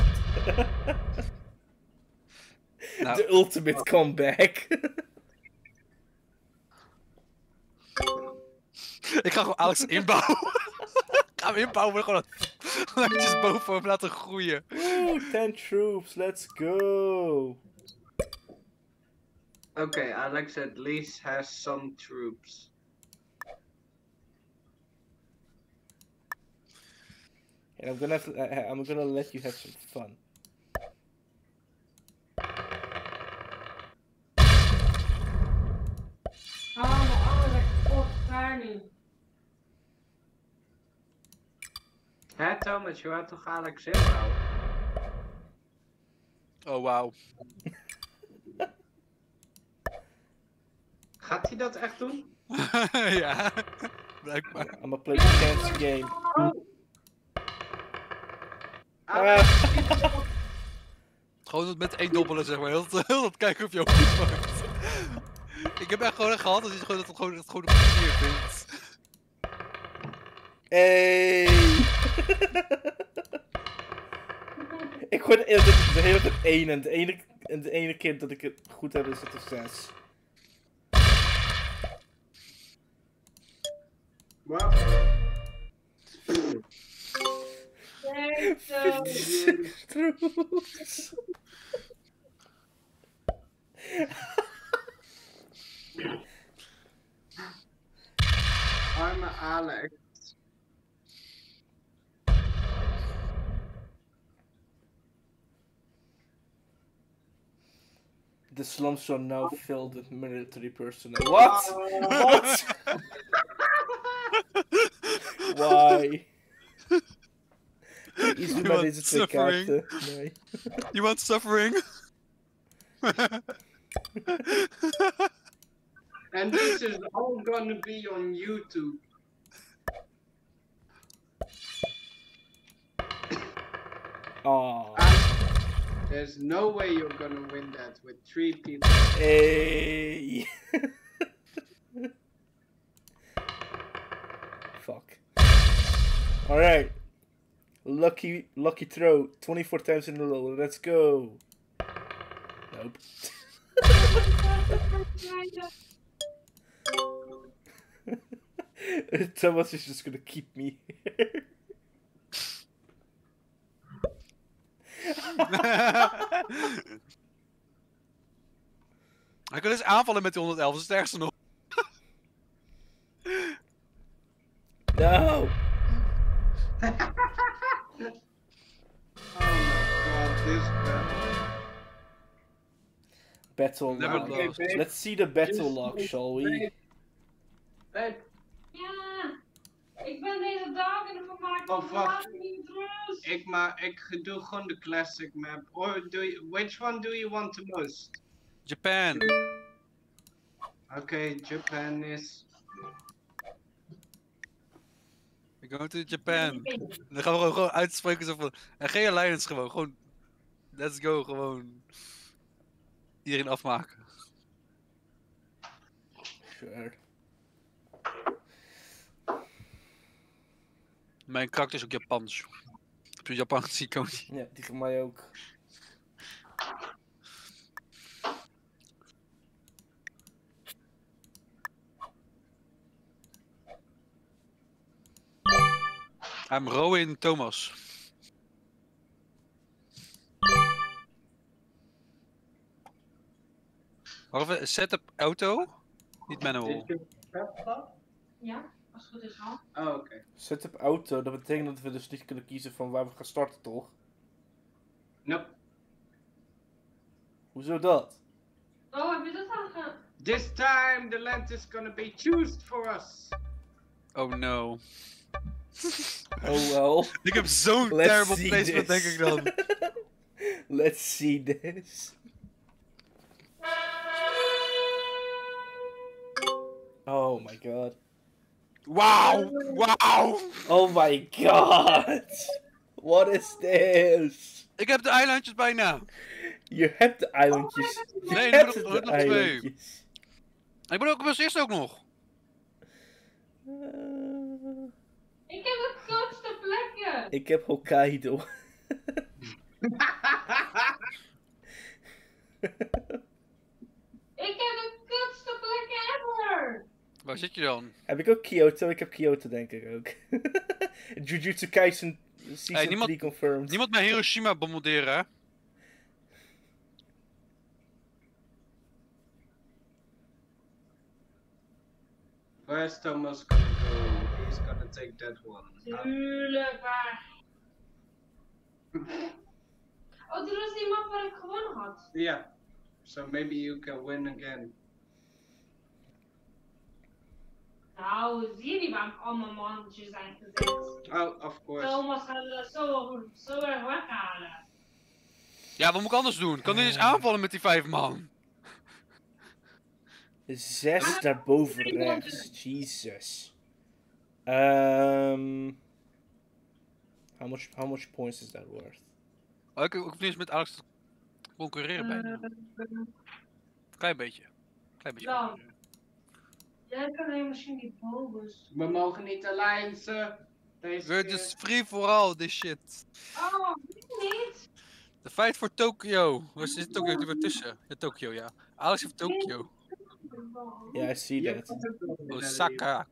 Nou,
The ultimate comeback.
ik ga gewoon Alex inbouwen. Ik ga hem inbouwen en gewoon landjes boven hem laten groeien.
Oeh, ten troops, let's go.
Okay, Alex at least has some troops.
And I'm gonna have to, uh, I'm gonna let you have some fun.
Oh, mijn arm is echt kapot, klaar nu.
Hé Thomas, je had toch Alex inbouwen?
Oh wauw.
Gaat hij dat echt doen?
Ja, blijkbaar.
I'm gonna play the chance game.
Oh.
Ah.
Gewoon met één dobbelen, zeg maar. Heel, heel dat kijken of je ook goed maakt. Ik heb echt gewoon gehad dat je gewoon, dat het gewoon, dat het gewoon een plezier vindt.
Hey. Ik gooi de hele tijd de hele tijd één en de ene, en de ene keer dat ik het goed heb is het een zes.
Wat?
Nee, zo.
Troops.
Arme Alex.
The slums are now filled with military personnel. What? What? Why? Iets doen bij
want
deze twee
suffering?
kaarten. Nee.
You want suffering?
And this is all gonna be on YouTube.
Oh.
Alex There's no way you're gonna win that with three people.
Hey. Fuck. Alright. Lucky lucky throw. twenty-four times in a row. Let's go. Nope. Thomas is just gonna keep me here.
Hij kan dus aanvallen met die honderd elf, dat is het ergste nog.
No!
Oh my god, this battle.
Battle
Never
log.
lost.
Let's see the battle log, shall we?
Babe,
Ja, ik ben deze dagen vermaakt.
Oh, wacht.
Niet rust.
ik, maar, ik doe gewoon de classic map. Or do you, which one do you want the most?
Japan.
Oké, okay, Japan is...
We go to Japan. Dan gaan we gewoon, gewoon uitspreken zo van... En geen alliance gewoon, gewoon... Let's go, gewoon... Iedereen afmaken.
Sure.
Mijn karakter is ook Japans. Op Japans iconie.
Ja, die van mij ook.
I'm Rowan Thomas. Wacht even, setup auto? Niet manual.
Ja, als het goed is al.
Oh, oké. Okay.
Setup auto, dat betekent dat we dus niet kunnen kiezen van waar we gaan starten, toch?
Nope.
Hoezo dat?
Oh, heb je dat al ge...
This time the land is gonna be chosen for us.
Oh no.
Oh well.
Ik heb zo'n
Let's
terrible
see
placement, denk
this.
ik dan.
Let's see this. Oh my god.
Wauw! Wauw!
Oh my god! What is this?
Ik heb de eilandjes bijna.
Je hebt de eilandjes. Je
Nee,
hebt
er
de
moet nog twee.
eilandjes.
Ik ben ook als eerste ook nog.
Uh,
Ik heb de grootste plekken.
ik heb Hokkaido.
Ik heb de grootste plekken ever.
Waar zit je dan?
Heb ik ook Kyoto? Ik heb Kyoto denk ik ook. Jujutsu Kaisen Season
Hey, niemand-
drie confirmed.
Niemand met Hiroshima bombarderen, hè?
Where's Thomas gonna go? He's gonna take that one.
Tuurlijk, waar. Oh, dit was die map waar ik gewonnen had.
Yeah. So maybe you can win again.
Nou, zie je niet waar allemaal mannetjes zijn gezet?
Oh, of course.
Thomas gaat dat zo, zo erg weghalen.
Ja, wat moet ik anders doen? Kan hij eens aanvallen met die vijf man?
Zes daarboven rechts. Jesus. Um, how much how much points is that worth?
Oh, ik, ik hoef niet eens met Alex te concurreren bijna. Klein beetje. Klein beetje.
Nou.
concurreren.
Jij kan alleen misschien die bogus.
We mogen niet alliance. Deze
We're
keer.
just free for all this shit.
Oh, niet.
De fight voor Tokyo. Waar zit Tokyo er weer tussen? Ja, Tokyo, ja. Alex heeft Tokyo.
Yeah, I see
Je
that.
hebt het wel in
Osaka.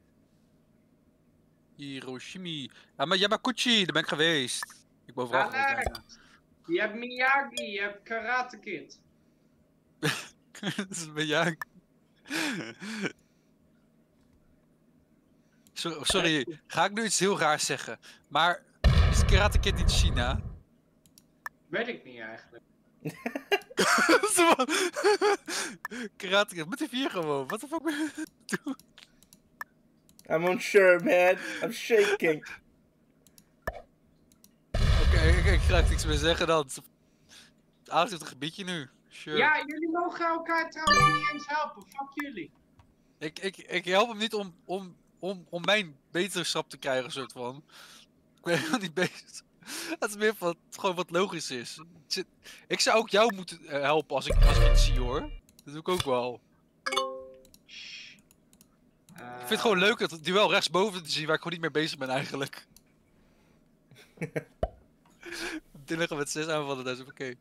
Hiroshima. Ja, maar Yamaguchi, daar ben ik geweest. Ik ben overal geweest
Alex!
bijna.
Je hebt Miyagi, je hebt Karate Kid.
Dat is bij jou. Sorry, sorry, ga ik nu iets heel raars zeggen? Maar is Karate Kid niet China?
Weet ik niet eigenlijk.
Zo van- Karate Kid, met die vier gewoon. Wat de fuck ben je aan het doen?
I'm unsure, man. I'm shaking.
Oké, ik, ik ga niks meer zeggen dan. Alex heeft een gebiedje nu. Sure.
Ja, jullie mogen elkaar trouwens niet eens helpen. Fuck jullie.
Ik, ik, ik help hem niet om, om, om, om mijn beterschap te krijgen, soort van. Ik ben helemaal niet bezig. Dat is meer van het gewoon wat logisch is. Het zit- Ik zou ook jou moeten eh, helpen als ik, als ik het zie hoor. Dat doe ik ook wel. Ik vind het gewoon leuk dat het duel rechtsboven te zien waar ik gewoon niet mee bezig ben eigenlijk. Dit liggen met zes aanvallen, dat is oké.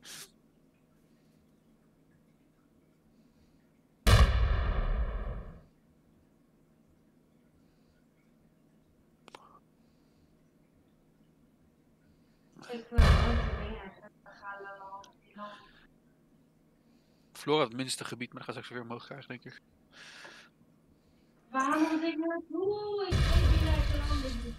Ik wil ook de dingen gaan lopen.
Flora het minste gebied, maar dat gaat straks weer omhoog krijgen, denk ik.
Waar moet ik naartoe? Ik weet niet naar het land.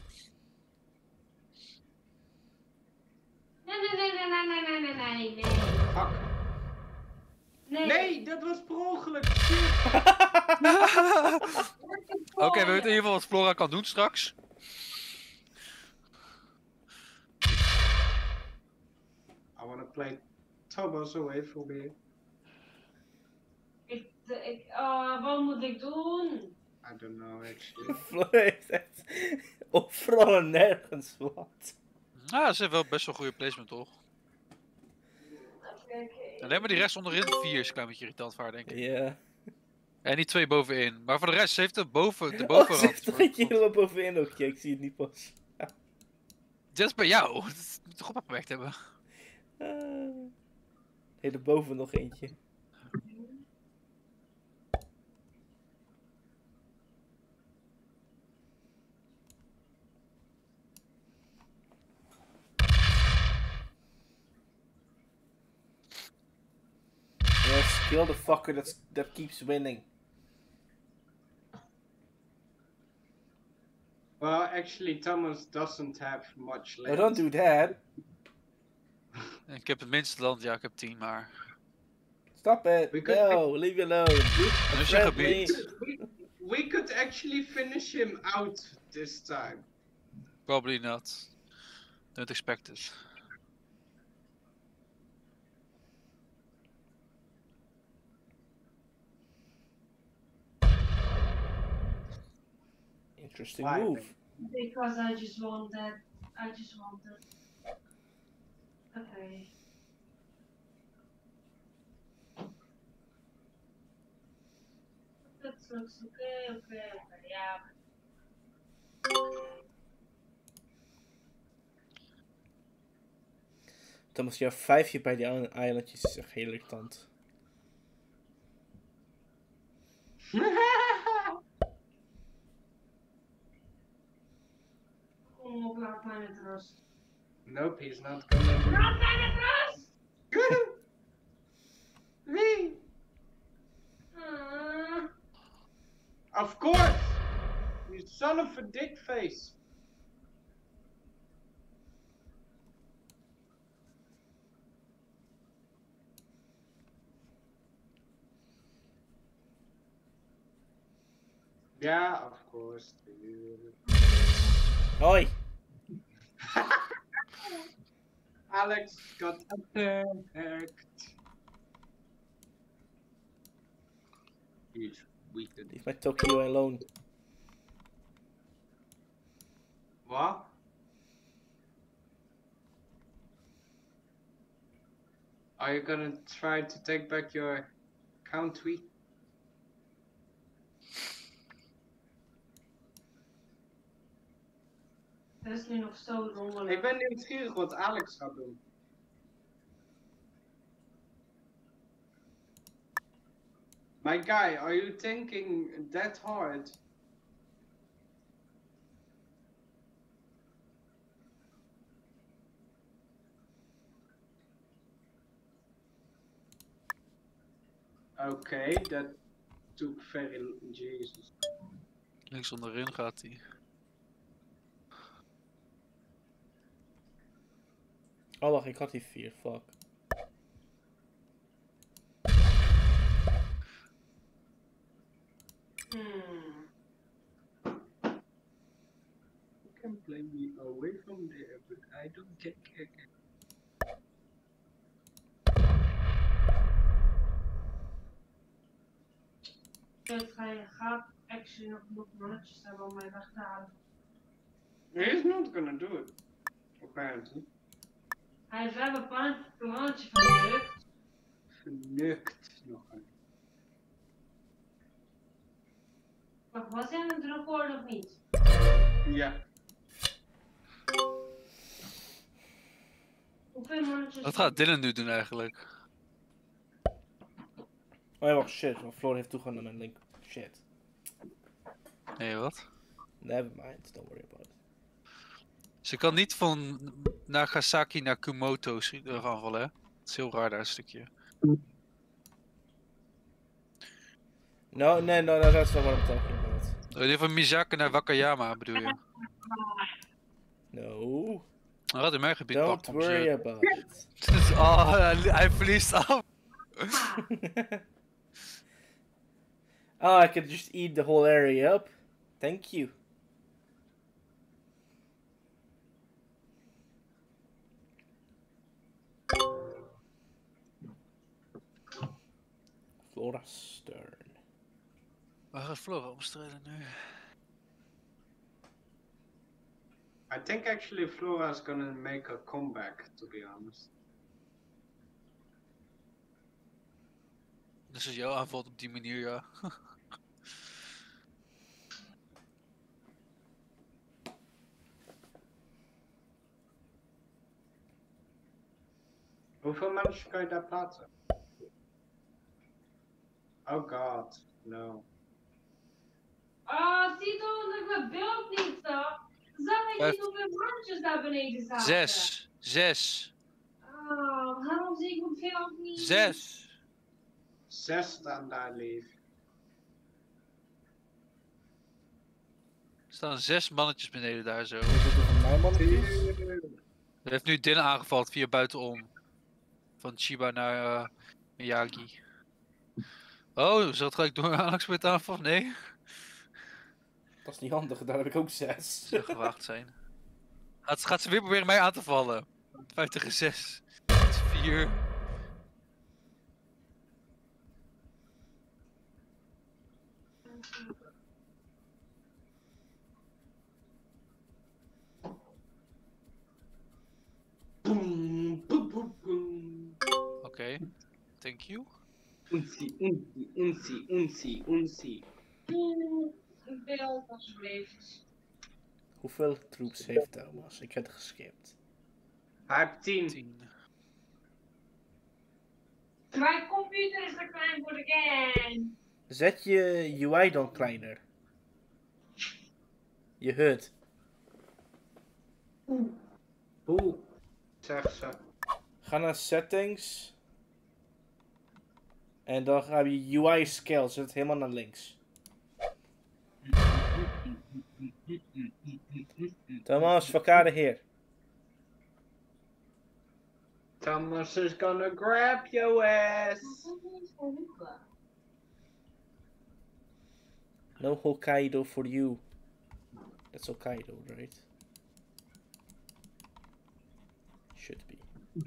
Nee, nee, nee, nee, nee, nee, nee, nee, nee.
Fuck.
Nee.
Nee, dat was per ongeluk. Shit.
Oké, we weten in ieder geval wat Flora kan doen straks.
I wanna play Thomas away from me.
Ik, ik, uh, wat moet ik doen?
I don't know actually.
Flora heeft echt overal en nergens wat.
Ah, ze heeft wel best wel goede placement, toch?
Even kijken.
Alleen maar die rechts onderin vier is een klein beetje irritant voor haar, denk ik.
Ja.
En die twee bovenin. Maar voor de rest, ze heeft de, boven, de
Oh,
bovenrand.
ze heeft er
voor-
eentje
voor-
helemaal bovenin ook. Ja, ik zie het niet pas.
Dat is bij jou. Dat moet toch opgemerkt hebben.
Uh, nee, erboven nog eentje. Yes, kill the fucker that's, that keeps winning.
Well, actually, Thomas doesn't have much
Oh,
left.
don't do that.
En ik heb het minste land, ja, ik heb tien, maar.
Stop it.
We could-
No, leave me alone.
Dat is je
Friendly.
gebied.
We, we could actually finish him out this time.
Probably not. Don't expect it.
Interesting
Why?
move.
Because I just want that. I just want that. Okay. That looks okay, okay, okay, ja.
Thomas, jouw vijfje bij die island- eilandjes is echt heel irritant.
Kom op, laat mij met rust.
Nope, he's not gonna do
Laat mij met rust!
Me!
Ah.
Of course! You son of a dick face! Yeah, of course. dude.
Hoi!
Alex got attacked. He's weakened.
Leave my Tokyo alone.
What? Are you gonna try to take back your country?
Dat is nu nog zo rommelig.
Ik ben nieuwsgierig wat Alex gaat doen. My guy, are you thinking that hard? Okay, that took very l- Jesus.
Links onderin gaat hij.
Oh, wacht, ik had die vier. Fuck.
Hmm.
You can blame me away from there, but I don't take care.
Het ga je gaat actually nog genoeg mannetjes hebben om mij weg te halen.
He's not gonna do it. Apparently.
Hij heeft wel een paar plantje verneukt.
Verneukt nog een.
Maar was hij een record of niet?
Ja.
Hoeveel mannetjes?
Wat gaat Dylan nu doen eigenlijk?
Oh ja, wacht, shit. Want Floor heeft toegang naar mijn link. Shit.
Nee, wat?
Never mind, don't worry about it.
Ze kan niet van Nagasaki naar Kumoto schi- eh, aanvallen, hè? Het is heel raar daar een stukje.
No, nee, no, no, that's not what I'm talking about.
In ieder geval Mizaka naar Wakayama bedoel je?
No.
Hij had in mijn gebied
Don't
pakken om
worry
ze...
about it.
Oh, hij- hij verliest af.
Oh, I could just eat the whole area up. Thank you. Flora Stern.
Waar gaat Flora omstrijden nu?
I think actually Flora's gonna make a comeback, to be honest.
Dus als jouw aanvalt op die manier, ja.
Hoeveel mensen kan je daar plaatsen? Oh god, no.
Oh, zie toch dat ik mijn beeld niet zag? Zag ik
Vijf-
niet hoeveel mannetjes daar beneden zaten?
Zes. Zes.
Oh, waarom zie ik mijn beeld niet?
Zes.
Zes staan daar, lief.
Er staan zes mannetjes beneden daar zo.
Is dit van mijn mannetjes?
Hij heeft nu Dylan aangevallen via buitenom. Van Chiba naar uh, Miyagi. Oh, zal het gelijk door Alex met aanval? Nee?
Dat is niet handig, daar heb ik ook zes.
Dat zou gewaagd zijn. Gaat, gaat ze weer proberen mij aan te vallen? vijf tegen zes. Dat is vier.
Boom, boom, boom, boom.
Oké, okay. Thank you.
Unsi, unsi, unsi, unsi, unsi.
Hmm, een beeld alsjeblieft.
Hoeveel troops heeft Thomas? Ik heb het geskipt.
Hij heeft tien.
tien.
Mijn computer is te klein voor de game.
Zet je U I dan kleiner. Je H U D.
Hoe? Zeg ze.
Ga naar settings. En dan ga je U I scale. Zet het helemaal naar links. Thomas, vakade hier.
Thomas is gonna grab your ass.
No Hokkaido for you. That's Hokkaido, right? Should be.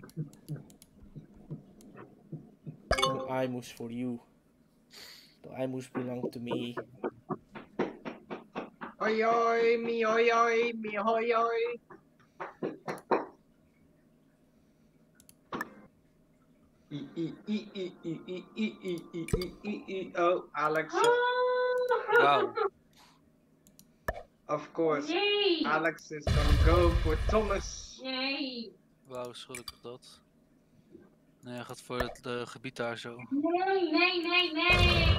No Imus for you. The Imus belong to me.
Oi oi, mi oi oi, mi hoi oi. I I I I I I I I I I I oh, Alex.
Wauw.
Of course,
Nee.
Alex is gonna go for Thomas.
Nee.
Wauw, is gelukkig dat. Nee, hij gaat voor het uh, gebied daar zo.
Nee, nee, nee, nee.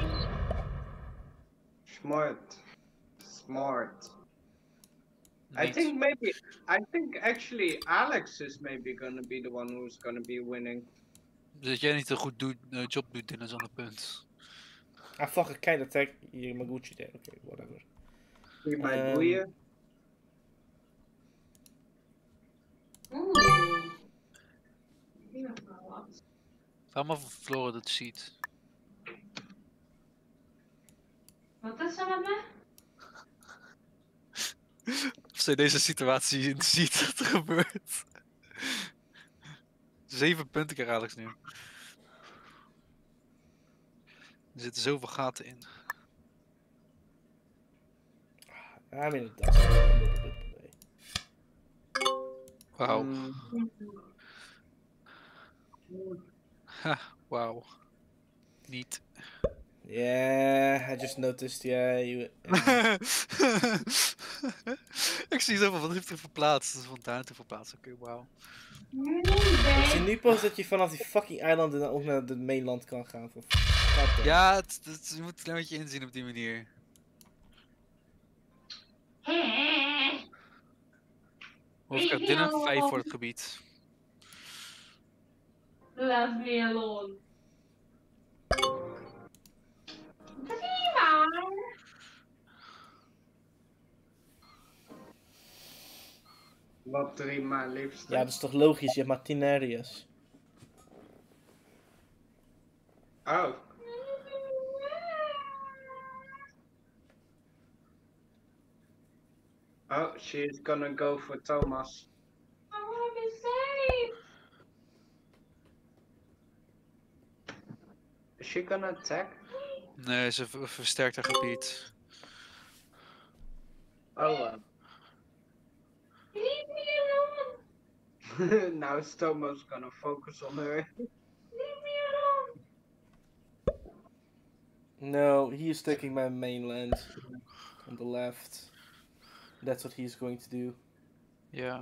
Smart. Smart. I
Niet.
think maybe, I think actually Alex is maybe gonna be the one who's gonna be winning.
Dat jij niet een goed doet, uh, job doet, Dylan, is aan het punt.
I fucking kind attack Yamaguchi there. Okay, whatever.
Die mij
Ehm.
boeien.
Oeh. Die nog wel wat.
Vraag me af of Flora dat ziet.
Wat is er met me?
Of ze in deze situatie ziet wat er gebeurt. Zeven punten krijgt Alex nu. Er zitten zoveel gaten in.
I mean, it does a little bit, but
Wauw.
Mm.
Ha, wauw. Niet.
Yeah, I just noticed, yeah, you... yeah.
Ik zie zoveel van heeft verplaatst. Dat is van daar te verplaatsen. Oké, wauw.
Ik zie nu pas dat je vanaf die fucking eilanden dan ook naar het mainland kan gaan. Voor fuck that.
Ja, het, het- je moet het een klein beetje inzien op die manier. Of ik heb Dylan vijf voor het gebied.
Leave me alone. Prima.
Wat drie maar liefst.
Ja, dat is toch logisch, je hebt maar tien areas.
Oh. Oh, she's gonna go for Thomas.
I wanna be safe.
Is she gonna attack?
Nee, ze ver- versterkt haar gebied.
Oh, uh.
Leave me alone.
Now is Thomas gonna focus on her.
Leave me alone.
No, he is taking my mainland on the left. That's what he's going to do.
Ja.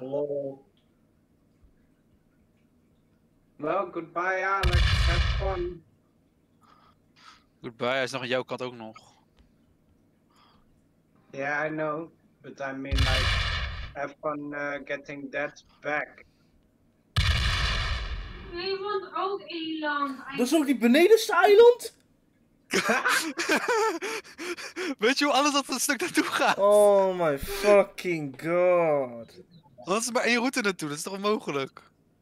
Well, goodbye Alex, have fun.
Goodbye, hij is nog aan jouw kant ook nog.
Yeah, I know, but I mean like, have fun uh, getting that back.
Nee, want ook eiland.
Dat is ook die benedenste eiland?
Weet je hoe alles dat een stuk naartoe gaat?
Oh my fucking god.
Want is er maar één route naartoe, dat is toch onmogelijk?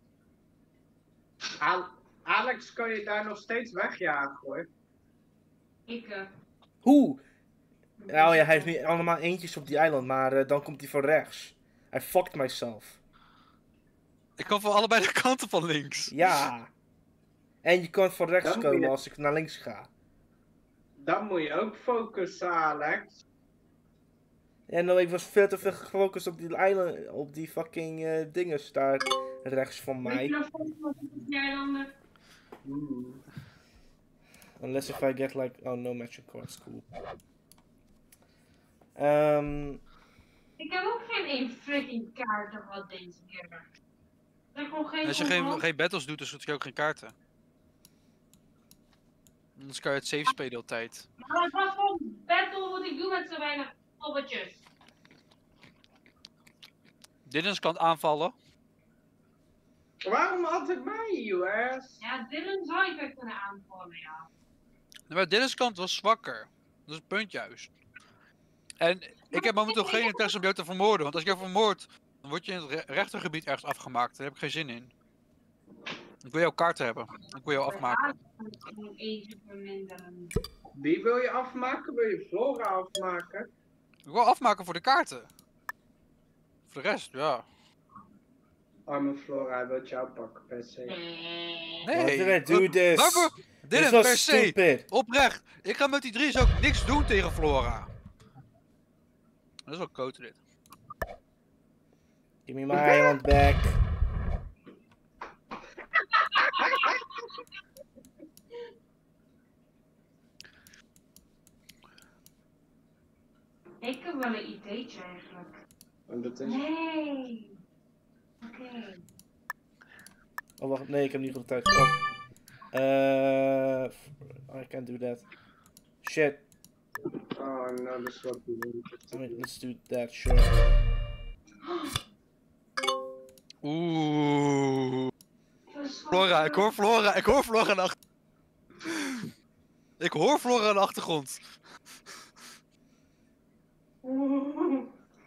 Al Alex, kan je daar nog steeds wegjagen hoor?
Ik. eh,
Hoe? Nou ja, hij heeft nu allemaal eentjes op die eiland, maar eh, dan komt hij van rechts. I fucked myself.
Ik kan van allebei de kanten van links.
Ja. En je kan van rechts
Dan moet je-
komen als ik naar links ga.
Dan moet je ook focussen, Alex.
En nou, ik was veel te veel gefocust op die eiland, op die fucking eh dinges daar rechts van
Weet je
mij.
nog volgens mij op die eilanden?
Hmm.
Unless if I get like, oh no matching cards, cool. Ehm
Ik heb ook geen één freaking kaart gehad deze keer. Ik heb gewoon geen.
Als je geen, geen battles doet, dan zoek je ook geen kaarten. Anders kan je het safe spelen altijd.
Maar het was gewoon battle wat ik doe met zo weinig poppetjes.
Dylan's kan aanvallen.
Waarom altijd mij, U S?
Ja, Dylan zou ik weer kunnen aanvallen, ja.
Maar Dylan's kant was zwakker. Dat is het punt juist. En ik heb momenteel geen interesse om jou te vermoorden. Want als ik jou vermoord, dan word je in het re- rechtergebied ergens afgemaakt. Daar heb ik geen zin in. Ik wil jouw kaarten hebben. Ik wil jou afmaken.
Gewoon eentje verminderen.
Wie wil je afmaken? Wil je Flora afmaken?
Ik wil afmaken voor de kaarten. Voor de rest, ja.
Arme Flora, hij wil jou pakken per se.
Nee.
Why
Nee.
did I do
eh,
this?
Waarvoor?
This
Dylan,
was
per se.
stupid.
Oprecht. Ik ga met die drie ook niks doen tegen Flora. Dat is wel koten dit.
Give me my island back.
Ik heb wel een ideetje eigenlijk.
En dat is...
Nee. Oké.
Oh wacht, nee, ik heb niet goed thuis. Oh. Uh, I can't do that. Shit.
Oh, no, dat is wat we doen.
I mean, let's do that, sure.
Oeh.
Dat is
Flora, ik hoor Flora, ik hoor Flora aan de achtergrond. Ik hoor Flora aan de achtergrond.
Oeh.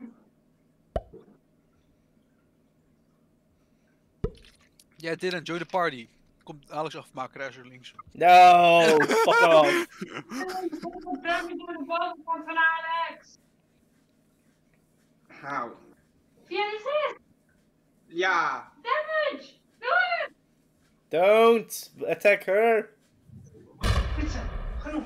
Ja, Dylan, join the party. Komt Alex afmaken, daar zo links.
No, fuck off.
Ik ben door de bovenkant van Alex.
How?
Via die zes.
Ja!
Damage. Doe het.
Don't attack her.
Goed zo. Genoeg.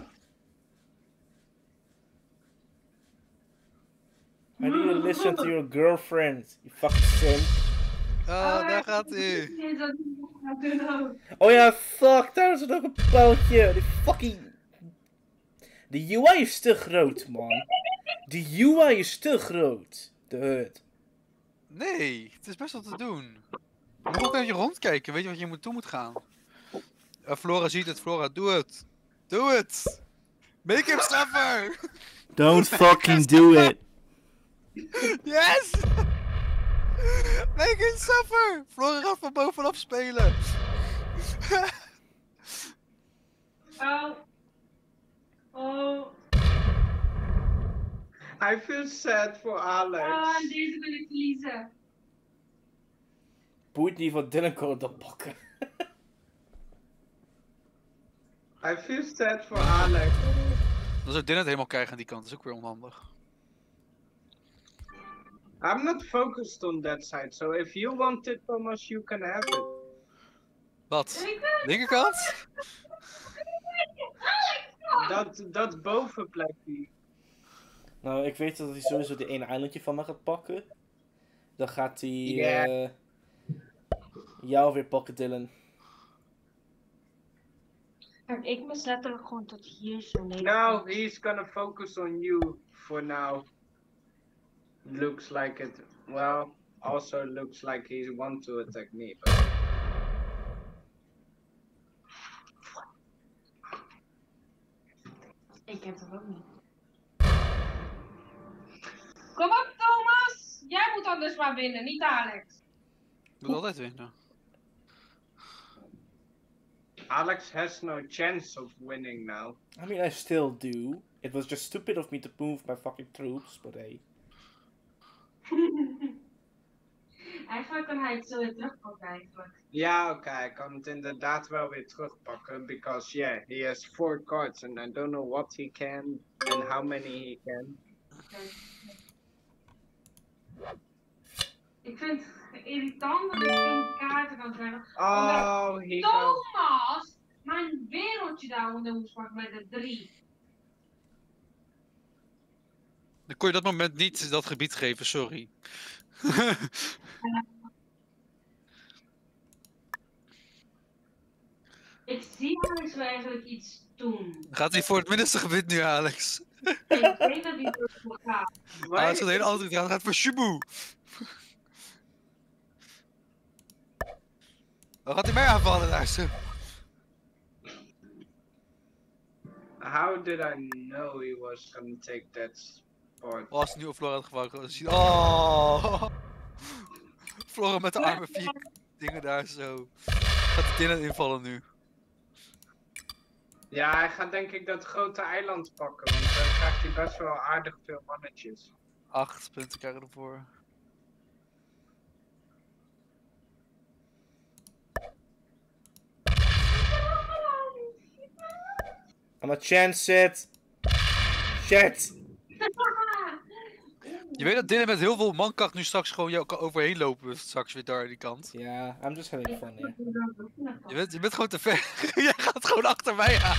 Why do you listen to your girlfriend? You fucking simp.
Oh, daar gaat hij.
Is dat niet wat ik ga doen ook?
Oh ja, fuck, daar is er nog een pijltje. Die fucking... De U I is te groot, man. De U I is te groot. De hut.
Nee, het is best wel te doen. Je moet ook even rondkijken, weet je wat je moet toe moet gaan. Uh, Flora ziet het, Flora, doe het. Doe het! Make him suffer!
Don't fucking do it.
Yes! Make him suffer! Flora gaat van bovenop spelen.
Oh. Oh.
I feel sad for Alex.
Oh, en deze wil ik verliezen.
Boeit niet van Dylan kon het oppakken.
I feel sad for Alex.
Dan zou Dylan het helemaal krijgen aan die kant, dat is ook weer onhandig.
I'm not focused on that side, so if you want it, Thomas, you can have it.
Wat?
Ik wil
Linkerkant?
Dat, dat bovenplekje.
Nou, ik weet dat hij sowieso die ene eilandje van me gaat pakken. Dan gaat hij
Ja.
eh, jou weer pakken, Dylan.
Kijk, ik mis letterlijk gewoon tot hier zo neer.
No, he's gonna focus on you for now. Looks like it. Well, also looks like he wants to attack me. But...
Ik heb het ook niet. Kom op, Thomas! Jij moet anders maar winnen, niet Alex.
Ik moet altijd winnen.
Alex has no chance of winning now.
I mean, I still do. It was just stupid of me to move my fucking troops, but hey.
Eigenlijk kan hij het zo weer terugpakken eigenlijk.
Ja, oké, hij kan het inderdaad wel weer terugpakken. Because yeah, he has four cards and I don't know what he can and how many he can.
Ik vind het irritant dat ik geen kaarten kan krijgen.
Oh, he goes.
Thomas! Mijn wereldje daaronder moest pakken met de drie.
Dan kon je dat moment niet dat gebied geven, sorry.
Ik zie Alex wel eigenlijk iets doen.
Gaat hij voor het middenste gebied nu, Alex?
Ik weet dat hij ervoor gaat.
Alex gaat een hele andere kant, gaat voor Shibu. Dan gaat hij mij aanvallen daar zo.
How did I know he was gonna take that spot?
Oh, als hij nu op Flora had gevangen. Oh! Flora met de armen vier dingen daar zo. Gaat de Dylan invallen nu.
Ja, hij gaat denk ik dat grote eiland pakken, want dan krijgt hij best wel aardig veel mannetjes.
Acht punten krijgen ervoor.
I'm a chance it. Shit.
Je weet dat Dylan met heel veel mankracht nu straks gewoon jou kan overheen lopen, straks weer daar die kant.
Ja, yeah, I'm just having fun here.
Je bent, je bent gewoon te ver. Jij gaat gewoon achter mij aan.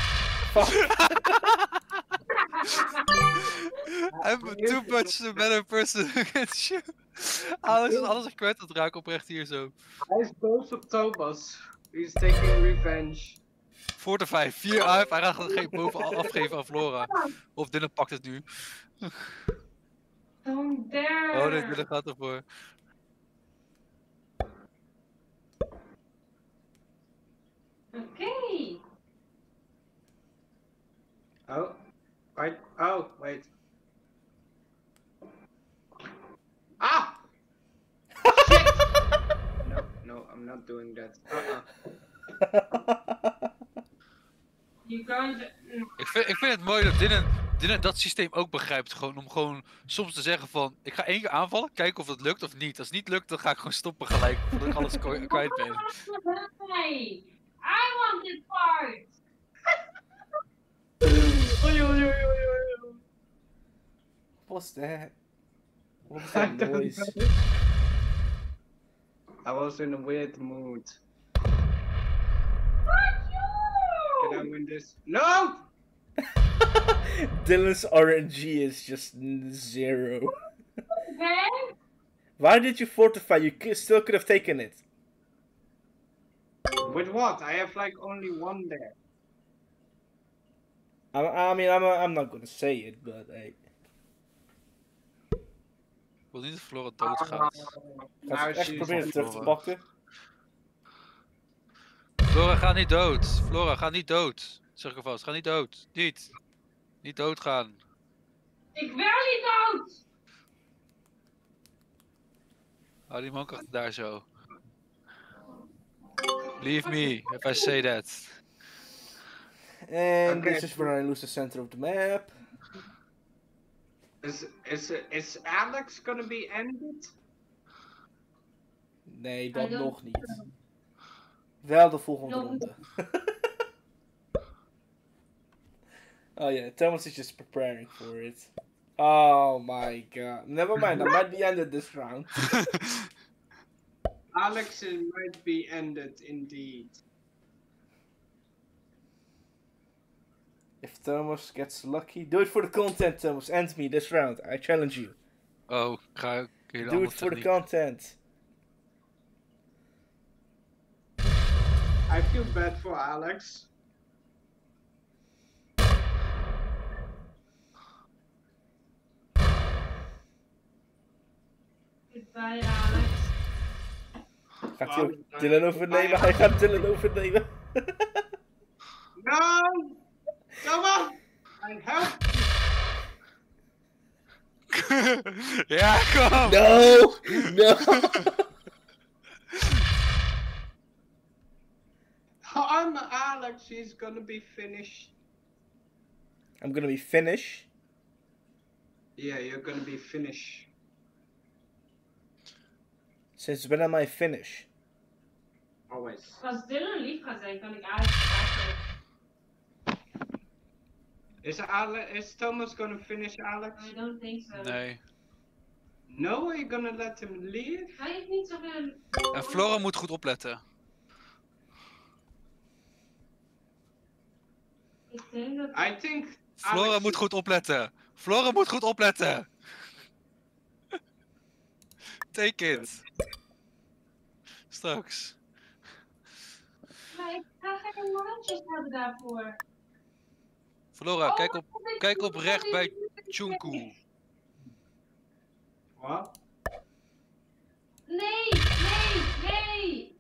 I'm too much a better person against you. Alex is alles kwijt aan het raken oprecht hier zo.
Hij is boos op Thomas. He's taking revenge.
Voor de vijf, vier uit, hij gaat het geen boven afgeven aan Flora. Of Dylan pakt het nu.
Don't dare!
Oh, nee, Dylan gaat ervoor.
Oké. Okay.
Oh, wait. Oh, wait. Ah! Shit! No, no, I'm not doing that. Uh-uh.
Je kan...
Ik vind, ik vind het mooi dat Dylan, Dylan dat systeem ook begrijpt. Gewoon om gewoon soms te zeggen van, ik ga één keer aanvallen, kijken of het lukt of niet. Als het niet lukt, dan ga ik gewoon stoppen gelijk, voordat ik alles kwijt ben.
Hey, I want this part!
What's that? What was that noise?
I was in a weird mood. Can I win this? No!
Dylan's R N G is just zero.
Okay?
Why did you fortify? You c- still could have taken it.
With what? I have like only one there.
I, I mean, I'm, I'm not gonna say it, but hey.
Ik wil niet dat Flora doodgaat.
Gaat
Nou,
ze echt
ze is
proberen
al
terug te
verloren.
pakken?
Flora, ga niet dood. Flora, ga niet dood. Zeg ik alvast, ga niet dood. Niet. Niet doodgaan.
Ik wil niet dood!
Hou die mank achter daar zo. Leave me, if I say that.
And
Okay.
this is where I lose the center of the map.
Is is is Alex gonna be ended?
Nee, dat
I don't
nog niet.
know.
Wel de volgende
Nog
ronde. Oh yeah, Thomas is just preparing for it. Oh my god. Never mind, I might be ended this round.
Alex is, might be ended indeed.
If Thomas gets lucky, do it for the content, Thomas. End me this round. I challenge you.
Oh, ik ga ik
Do it for the content.
I feel bad for Alex.
Goodbye, Alex.
Gaat hij ook Dylan overnemen? Hij gaat Dylan overnemen.
No! Thomas! I help!
Ja, kom!
No! No!
I'm Alex, he's gonna be finished.
I'm gonna be finished.
Yeah, you're gonna be finished.
Since when am I finished?
Always.
Als Dylan lief gaat zijn, kan ik Alex vragen.
Is Ale is Thomas gonna finish Alex?
I don't think so.
Nee.
No, are you gonna let him leave?
Hij heeft niet zoveel...
En Flora moet goed opletten.
Ik denk dat...
I think
Flora
Alex
moet goed opletten. Flora moet goed opletten. Take it. Straks.
Maar ik ga geen mannetjes hebben daarvoor.
Flora,
Oh,
kijk op,
wat is
kijk
dit
op
voor
recht
een
bij
ding?
Chunku.
What?
Nee, nee, nee!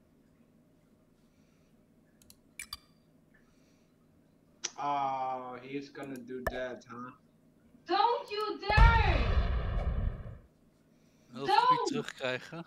Oh, he's gonna do that, huh?
Don't you dare!
Wil het gebied
Don't!
terugkrijgen.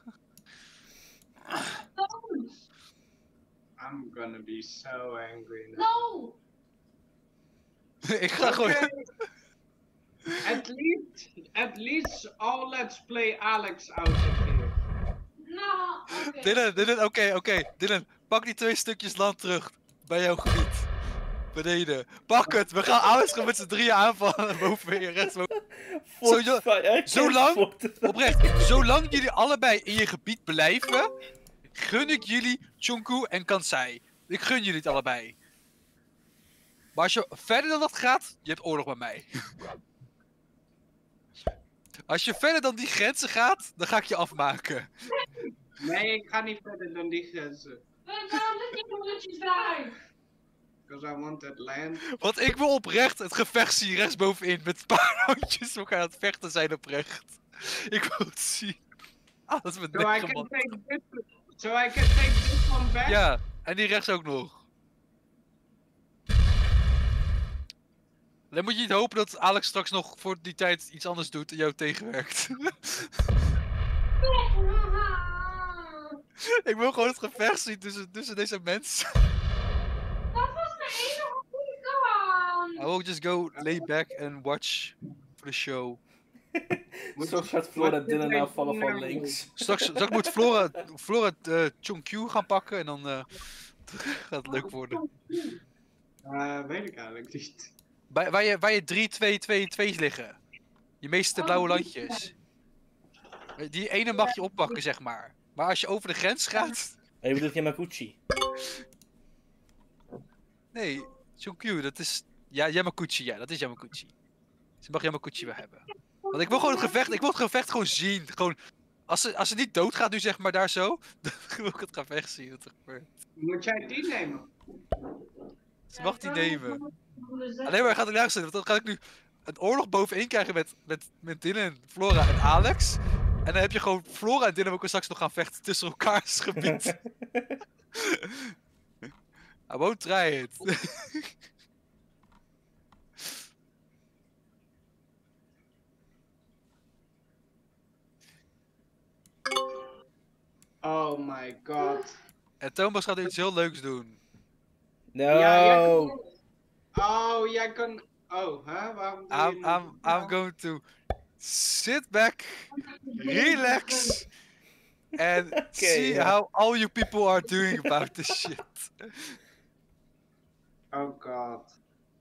Don't!
I'm gonna be so angry now.
No!
Ik ga gewoon...
Okay. At least, at least, all let's play Alex out of here.
No! Oké.
Dylan, Dylan, oké, oké. Dylan, pak die twee stukjes land terug. Bij jouw gebied. Beneden. Pak het, we gaan Alex gewoon met z'n drieën aanvallen. Boven je, rechtsboven.
Fortify, I can't
zolang-
fortify.
Oprecht, zolang jullie allebei in je gebied blijven, gun ik jullie Chunku en Kansai. Ik gun jullie het allebei. Maar als je verder dan dat gaat, je hebt oorlog met mij. Als je verder dan die grenzen gaat, dan ga ik je afmaken.
Nee, ik ga niet verder dan die grenzen.
Waarom zit die mannetjes daar?
Because I want that land.
Want ik wil oprecht het gevecht zien rechtsbovenin met een paar handjes elkaar aan het vechten zijn oprecht. Ik wil het zien. Alles met
So I
negen
can
man.
take this. So I can take this one back.
Ja, en die rechts ook nog. Dan moet je niet hopen dat Alex straks nog voor die tijd iets anders doet en jou tegenwerkt. Ik wil gewoon het gevecht zien tussen, tussen deze mensen.
Dat was de enige goede kant!
I will just go lay back and watch for the show.
Zo gaat Flora Dylan aanvallen van links.
Straks, straks moet Flora, Flora uh, Chunku gaan pakken en dan uh, gaat het leuk worden.
Uh, weet ik eigenlijk niet.
Bij, waar, je, waar je drie, twee, twee, twee liggen. Je meeste blauwe landjes. Die ene mag je oppakken, zeg maar. Maar als je over de grens gaat...
Oh, je bedoelt Yamaguchi.
Nee, Chunku, dat is... Ja, Yamaguchi, ja, dat is Yamaguchi. Ze mag Yamaguchi wel hebben. Want ik wil gewoon het gevecht, ik wil het gevecht gewoon zien. Gewoon Als ze, als ze niet doodgaat nu zeg maar daar zo, dan wil ik het graag wegzien wat er gebeurt.
Moet jij die nemen?
Ze mag die nemen.
Alleen
Alleen maar hij gaat er nergens zitten, want dan ga ik nu een oorlog bovenin krijgen met, met, met Dylan, Flora en Alex. En dan heb je gewoon Flora en Dylan ook straks nog gaan vechten tussen elkaars gebied. I won't try it.
Oh my god.
En Thomas gaat nu iets heel leuks doen.
No.
Ja, jij kan... Oh, jij kan... Oh, hè? Waarom doe je
I'm, I'm, I'm going to sit back, relax, and see
ja.
how all you people are doing about this shit.
Oh god.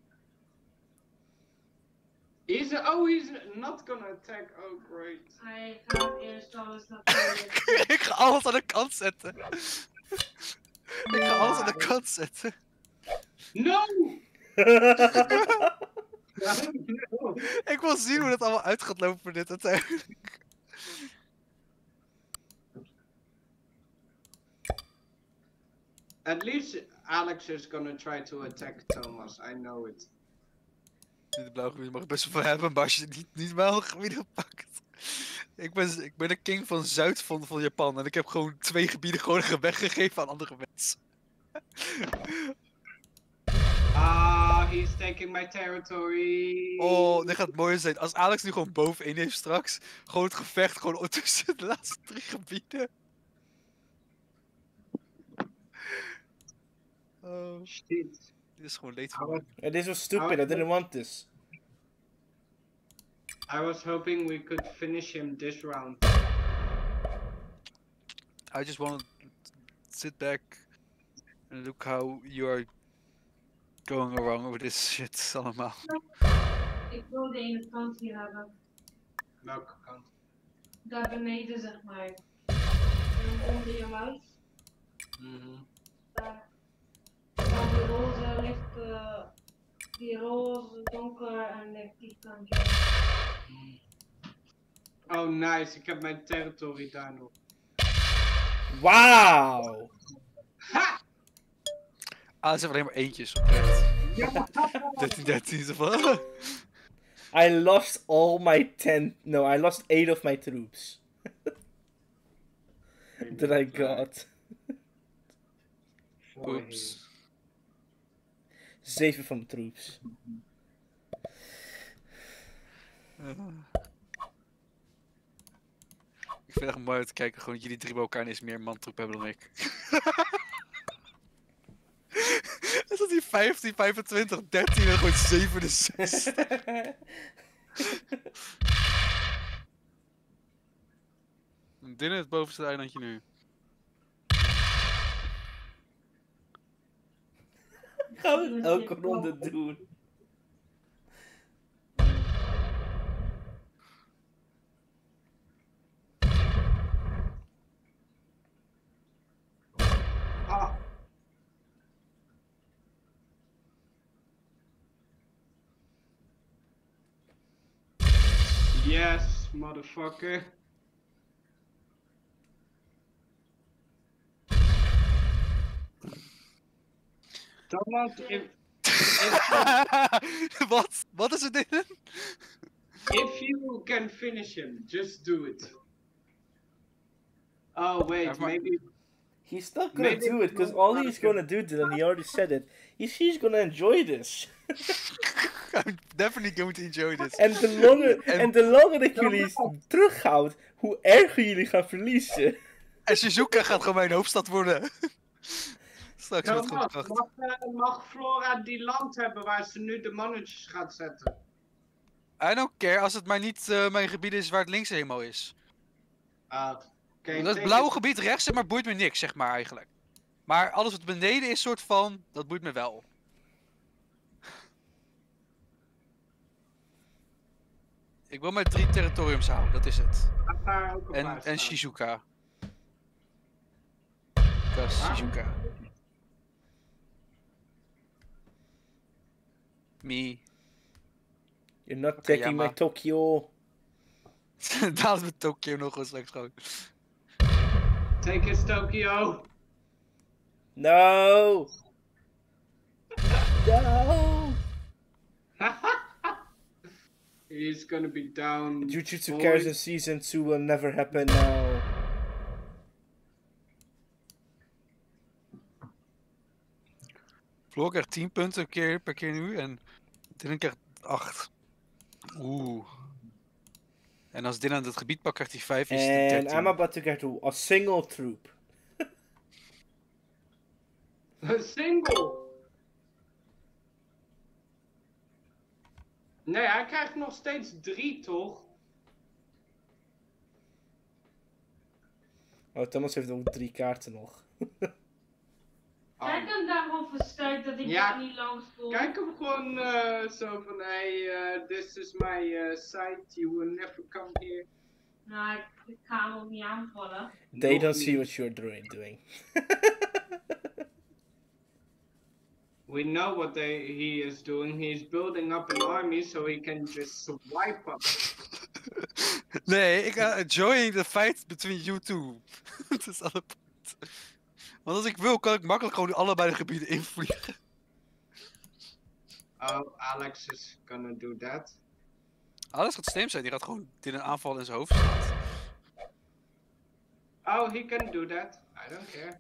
He's... Oh, he's not gonna attack. Oh, great.
Hij gaat eerst alles naar voren.
Ik ga alles aan de kant zetten. Ik ga alles aan de kant zetten.
No!
Ik wil zien hoe dat allemaal uit gaat lopen voor dit uiteindelijk.
At least Alex is gonna try to attack Thomas. I know it.
De blauwe gebieden mag ik best wel hebben, maar als je niet, niet mijn gebieden pakt. Ik ben, ik ben de king van Zuid van, van Japan en ik heb gewoon twee gebieden gewoon weggegeven aan andere mensen.
Ah, he's taking my territory.
Oh, dit gaat mooi zijn. Als Alex nu gewoon bovenin heeft straks, gewoon het gevecht gewoon tussen de laatste drie gebieden. Oh,
Shit.
dit is gewoon leed
I
voor
was,
me.
This was stupid. I didn't want this.
I was hoping we could finish him this round.
I just want to sit back and look how you are going around with this shit allemaal.
Ik wil de ene kant hier hebben.
Welke kant?
Daar beneden, zeg maar. En onder je muis.
Mhm.
Daar. Waar die roze ligt, uh, die roze donker en ligt die kantje.
Oh, nice. Ik heb mijn territory daar nog.
Wow.
Ha!
Ah, ze hebben alleen maar eentjes oprecht. dertien dertien zo van.
I lost all my ten. No, I lost eight of my troops. That I got.
Oeps.
Zeven van de troops.
Ik vind het echt mooi om te kijken, gewoon jullie drie bij elkaar ineens meer mantroep hebben dan ik. Is dat die vijftien, vijfentwintig, dertien en gewoon zevenenzestig? Dinner het bovenste eilandje nu.
Gaan we het elke ronde doen.
Ah. Yes, motherfucker. Thomas, if,
Wat? Wat is het Dylan?
if you can finish him, just do it. Oh wait,
Ja, maar-
maybe.
He's not gonna
Maybe
do it, because
it's
all
not
he's
gonna-
gonna do, Dylan, he already said it. He's, he's gonna enjoy this.
I'm definitely going to enjoy this.
En de longer,
En-
en de longer ik jullie terughoud, hoe erger jullie gaan verliezen.
En Shizuka gaat gewoon mijn hoofdstad worden. Straks met gewoon
Thomas,
kracht.
mag, eh, mag Flora die land hebben waar ze nu de mannetjes gaat zetten?
I don't care als het maar niet eh, mijn gebied is waar het links helemaal is.
Ah, oké.
Dat
take
blauwe
it.
gebied rechts, zeg maar, boeit me niks, zeg maar eigenlijk. Maar alles wat beneden is, soort van, dat boeit me wel. Ik wil mijn drie territoriums houden, dat is het.
Laat daar ook een
En,
paar
en
staan.
Shizuka. Kas Shizuka. Me.
You're not
Oké,
taking
ja,
my
maar-
Tokyo.
Daar is met Tokyo nog eens straks gewoon.
Take his Tokyo.
No! No!
He's gonna be down.
Jujutsu
boys.
Kaisen Season two will never happen now.
Floor krijgt tien punten keer, per keer nu en Dylan krijgt acht. Oeh. En als Dylan het gebied pakt, krijgt hij vijf. Is het
And
dertien.
I'm about to get to a single troop.
Een single. Nee, hij krijgt nog steeds drie, toch?
Oh, Thomas heeft ook drie kaarten nog.
Kijk hem daarom verstuit dat ik
Ja.
daar niet langs kom.
Kijk hem gewoon uh, zo van, hey, uh, this is my uh, site, you will never come here.
Nou, ik, ik ga hem ook niet aanvallen.
They
Nog
don't
niet.
see what you're doing. doing.
We know what they, he is doing. He's building up an army so he can just swipe us.
Nee, ik ga enjoying the fight between you two. Dat is alle punt. Want als ik wil, kan ik makkelijk gewoon allebei de gebieden invliegen.
Oh, Alex is gonna do that.
Alles gaat slim zijn, die gaat gewoon in een aanval in zijn hoofd slaan.
Oh, he can do that. I don't care.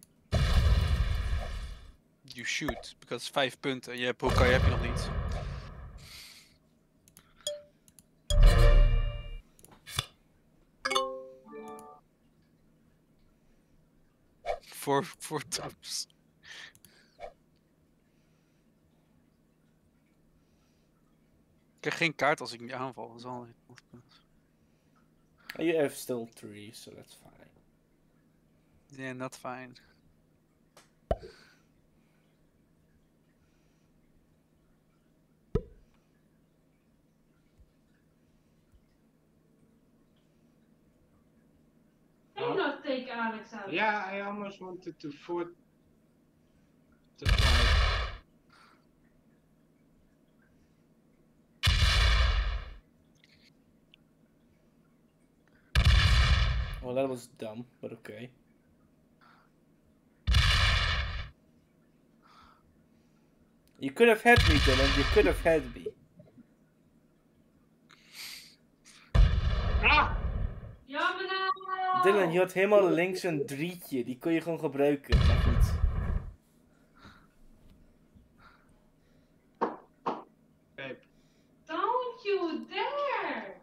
You shoot, because vijf punten. Je hebt Hokkai heb je nog niet. Voor, voor tops. Ik krijg geen kaart als ik niet aanval. Dat is wel een punt.
You have still three, so that's fine.
Yeah, not fine.
Can you not take Alex out?
Yeah, I almost wanted to fort the fight.
Well, that was dumb, but okay. You could have had me, Dylan. You could have had me.
Ah!
Jammer nou!
Dylan, je had helemaal links een drietje. Die kon je gewoon gebruiken. Maar goed.
Babe.
Don't you dare!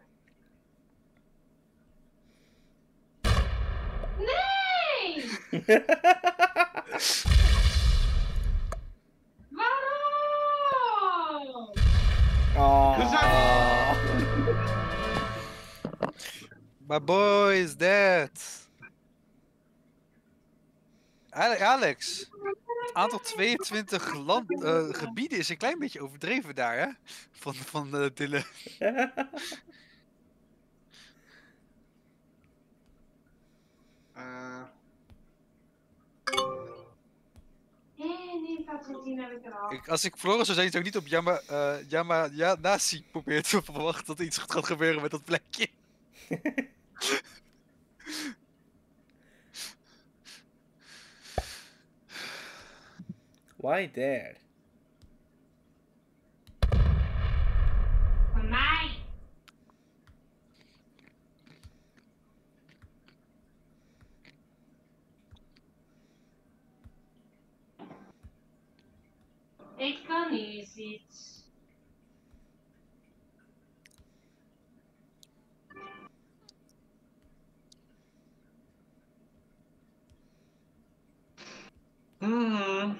Nee! Waarom?
Ah.
My boy is dead. Ale- Alex, het aantal tweeëntwintig land, eh, gebieden is een klein beetje overdreven daar, hè? Van, van uh, Dylan.
Uh,
Nee, nee, Fatsoentien heb ik er al.
Ik, als ik verloren zou zijn, zou ik niet op Yama, uh, Yama ja, Nasi proberen te verwachten dat er iets gaat gebeuren met dat plekje.
Why there?
Van mij! Ik kan niet eens iets.
hmm.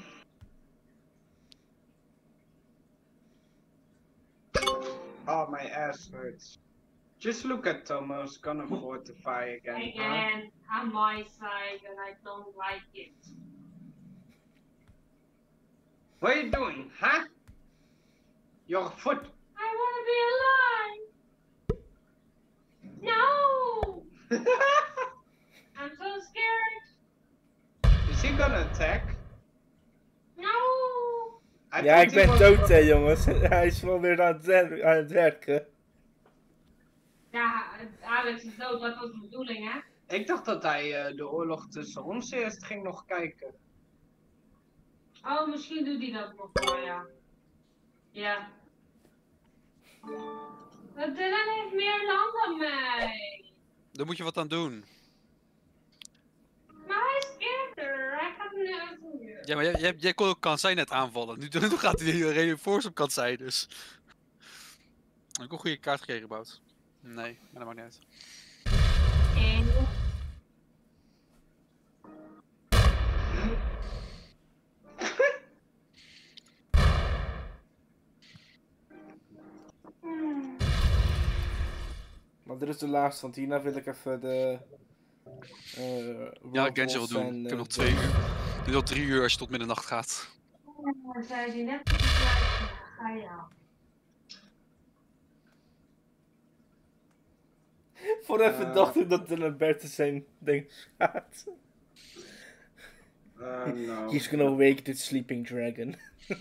Oh, my ass hurts. Just look at Tomo's gonna fortify again. Huh?
Again, on my side, and I don't like it.
What are you doing, huh? Your foot.
I want to be alive! No! I'm so scared!
Is he gonna attack?
No!
I
Ja,
thought
ik
he
ben
was-
dood, hè, jongens. Hij is wel weer aan het, wer- aan het werken.
Ja, Alex is dood, dat was de bedoeling, hè?
Ik dacht dat hij uh, de oorlog tussen ons eerst ging nog kijken.
Oh, misschien doet hij dat nog wel, ja. Ja. Dylan heeft meer land dan mij.
Daar moet je wat aan doen.
Maar hij is eerder. Hij gaat nu even.
Ja, maar jij, jij, jij kon ook Kansai net aanvallen. Nu, nu gaat hij de reinforce op Kansai dus. Heb ik een goede kaart gekregen, Bout? Nee, maar dat maakt niet uit.
En...
Maar dit is de laatste, want hierna wil ik even de... Uh,
ja, Genshin wil doen. En, ik heb nog twee uur. Ik doe nog drie uur als je tot middernacht gaat.
Ja, zei hij net. Ga je.
Voor even
Uh,
dacht ik dat Dylan Berthe zijn ding gaat.
Uh, no.
He's gonna wake the sleeping dragon.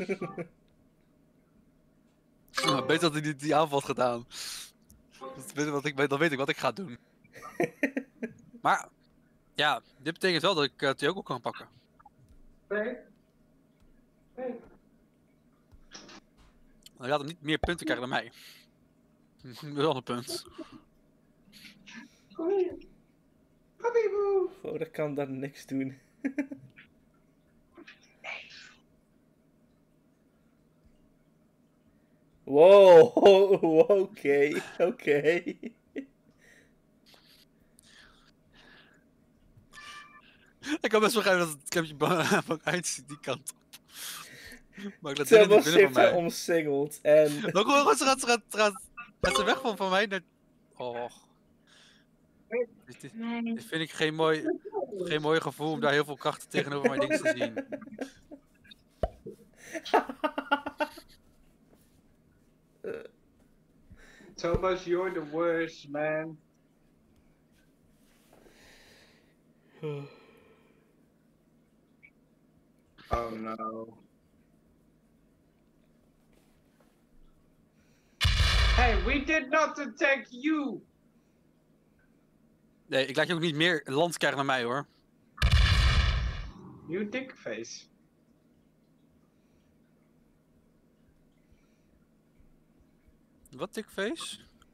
Ja, beter dat hij die, die aanval had gedaan. Dat weet wat ik, dan weet ik wat ik ga doen. Maar, ja, dit betekent wel dat ik uh, Tyoko kan pakken.
Nee. Nee.
Dan gaat hij niet meer punten krijgen dan mij. Dat is wel een punt.
Kom hier. Habibu.
Oh, dat kan daar niks doen. Wow, oké, okay, oké. Okay.
Ik kan best wel begrijpen dat het campje van Eindst die kant op. Maar ik laat
Thomas
niet binnen
heeft
van
haar
mij.
omsingeld en...
Maar gewoon, ze gaat, ze gaat, ze gaat, gaat ze weg van, van mij naar... Oh. Dit, dit, dit vind ik geen mooi, geen mooi gevoel om daar heel veel krachten tegenover mijn dingen te zien.
Thomas, you're the worst, man. Oh no. Hey, we did not attack you!
Nee, ik laat je ook niet meer land krijgen naar mij hoor.
You dickface.
Wat dickface?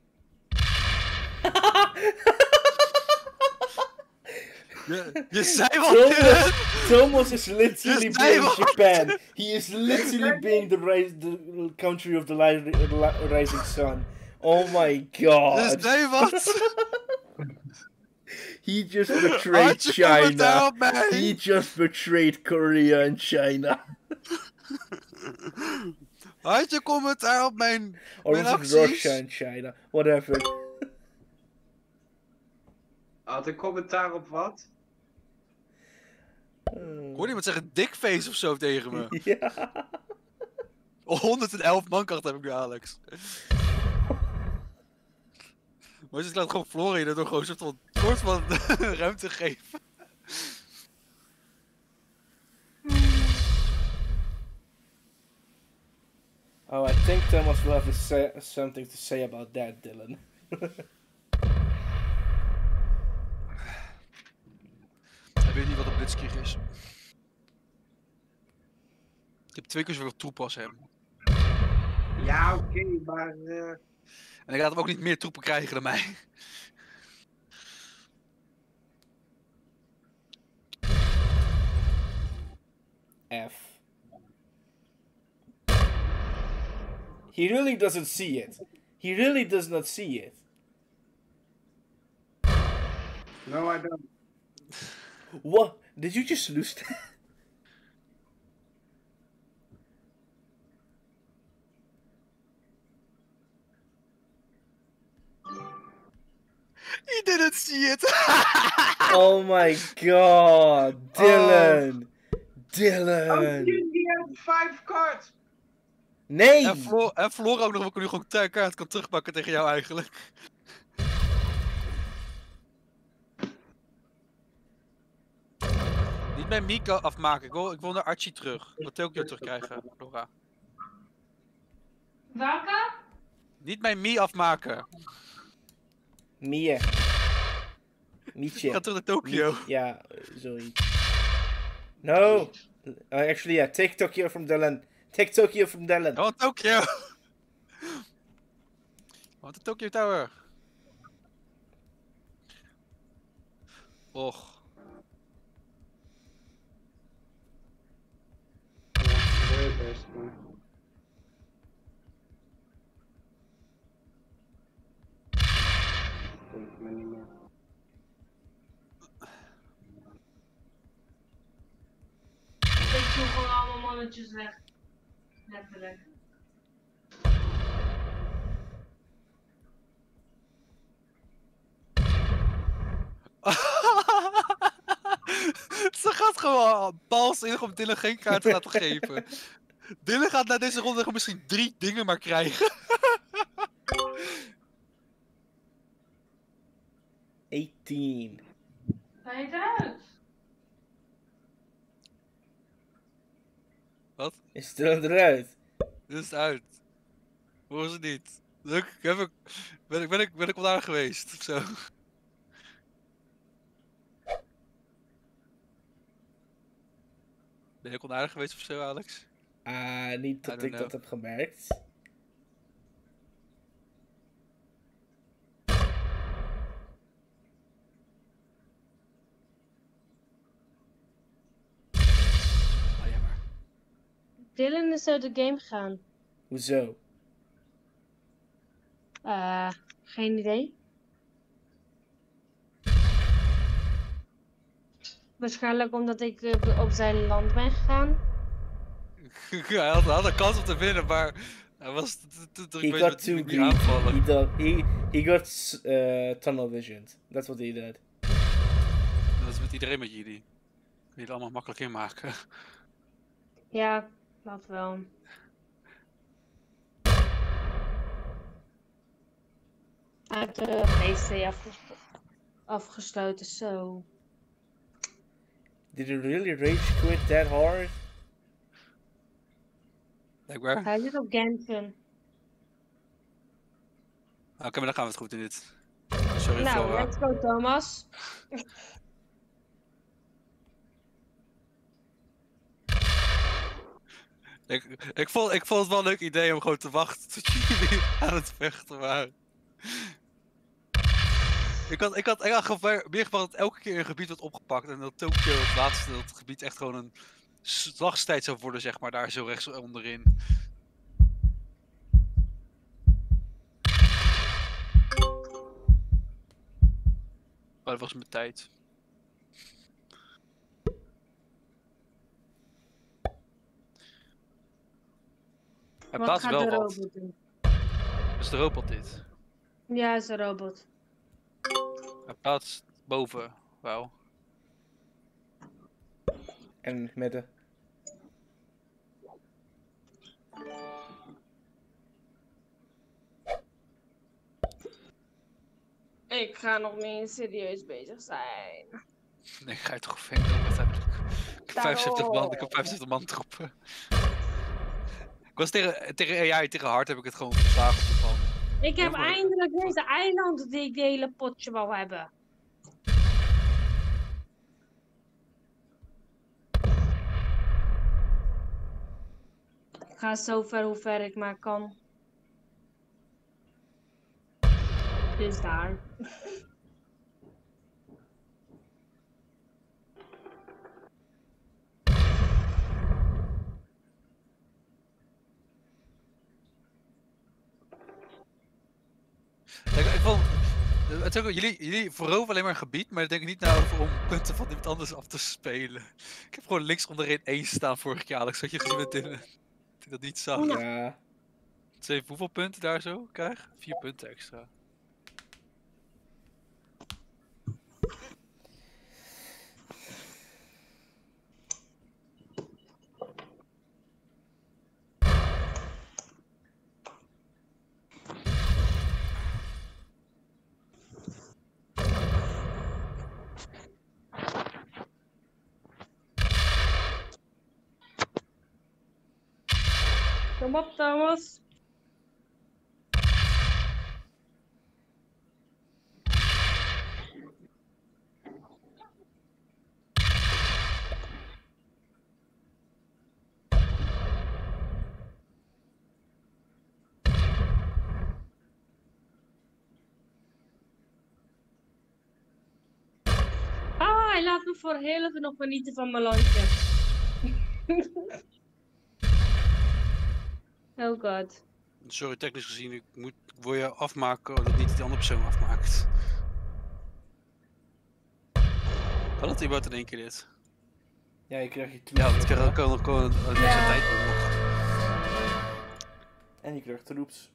je, je zei wat!
Thomas, Thomas is literally
Je zei
being
wat!
Japan. He is literally being the, ri the country of the li li rising sun. Oh my god.
Je zei wat!
He just betrayed
Had je commentaar
China.
op mij?
He just betrayed Korea and China.
Had je commentaar op mijn,
Or
mijn
was it
acties?
Russia and China? Whatever.
Had ik commentaar op wat?
Ik hoorde iemand zeggen dickface of zo tegen me.
Ja.
honderdelf mankracht heb ik nu, Alex. Maar je laat gewoon Florian door gewoon een soort van, soort van ruimte geven.
Oh, I think Thomas will have to say something to say about that, Dylan.
Ik weet niet wat een blitzkrieg is. Ik heb twee keer zoveel troepen als hem.
Ja, oké, okay, maar... Uh...
En ik laat hem ook niet meer troepen krijgen dan mij.
F. He really doesn't see it. He really does not see it.
No, I don't.
What? Did you just lose that?
He didn't see it!
Oh my god, Dylan! Oh. Dylan!
He had five cards!
Nee!
En, Flo en Flora ook nog, we kunnen nu gewoon kaart kan terugpakken tegen jou eigenlijk. Niet mijn Mika afmaken, ik wil, ik wil naar Archie terug. Ik wil Tokyo terugkrijgen, Flora.
Welke?
Niet mijn Mii afmaken.
Mie. Mietje.
Ik ga terug naar Tokyo.
Mie- Ja, sorry. No. Uh, actually, yeah. Take Tokyo from Dylan. Take Tokyo from Dylan.
I want Tokyo! I want the Tokyo Tower. Och.
Ja, doe je best, maar. Komt me niet meer.
Ik doe gewoon allemaal mannetjes weg. Letterlijk.
Ze gaat gewoon bals in om Dylan geen kaart te laten geven. Dylan gaat na deze ronde misschien drie dingen maar krijgen.
achttien.
Ga je eruit?
Wat?
Is Dylan eruit?
Dit is uit. Hoor ze niet. Leuk, heb ik, ben ik, ben ik, ben ik op daar geweest of zo. Ben je ook onaardig geweest of zo, Alex?
Ah, niet
I
dat
don't
ik
know.
dat heb gemerkt.
Ah, jammer.
Dylan is uit de game gegaan.
Hoezo?
Eh, geen idee. Waarschijnlijk omdat ik eh, op zijn land ben gegaan.
Hij had, hij had een kans om te winnen, maar hij was te, te, te druk
He
bezig
got
met
too
die
greedy.
aanvallen.
He, did, he, he got uh, tunnel visioned. That's what he did.
Dat is met iedereen met jullie. Kun je het allemaal makkelijk inmaken.
Ja, dat wel. Uit de P C afges- afgesloten, zo.
Did he really rage quit that hard?
Blijkbaar.
Hij zit op Genshin.
Oké, maar dan gaan we het goed in dit. Sorry
Nou,
Flora.
let's go Thomas.
Ik, ik, vond, ik vond het wel een leuk idee om gewoon te wachten tot jullie aan het vechten waren. Ik had, ik had, ik had gevaar- meer geval dat elke keer een gebied werd opgepakt en dat Tokyo het laatste, dat het gebied echt gewoon een slagstijd zou worden, zeg maar, daar zo rechts onderin. Maar dat was mijn tijd. Hij
Wat
plaatst
gaat
wel
de
wat.
robot doen?
Is de robot dit?
Ja, is een robot.
Hij plaatst boven. Wauw.
En midden.
Ik ga nog meer serieus bezig zijn.
Nee, ga je toch vinden uiteindelijk. Ik heb vijfenzeventig man, ik heb
Daarom.
vijfenzeventig man troepen. Ik was tegen, tegen A I, tegen hard heb ik het gewoon verslagen op de pan.
Ik heb
Ja, maar-
eindelijk deze eiland die ik de hele potje wou hebben. Ik ga zo ver hoe ver ik maar kan. Dus daar.
Ik, ik vond, het is ook, jullie, jullie veroveren alleen maar een gebied, maar ik denk niet nou over om punten van iemand anders af te spelen. Ik heb gewoon links onderin één staan vorig jaar, Alex. Had je gezien met Dylan? Dat ik dat niet zag.
Ja.
Ja.
Zeven, hoeveel punten daar zo krijg? Vier punten extra.
Kom op, Thomas. hij laat me voor heel even nog genieten van mijn landje. Oh god.
Sorry, technisch gezien, ik moet, wil je afmaken dat niet die andere persoon afmaakt. Kan het überhaupt in één keer dit?
Ja, je krijgt je
Ja,
troops.
het kan kan nog gewoon een extra
Ja.
tijd doen nog.
En je krijgt troops.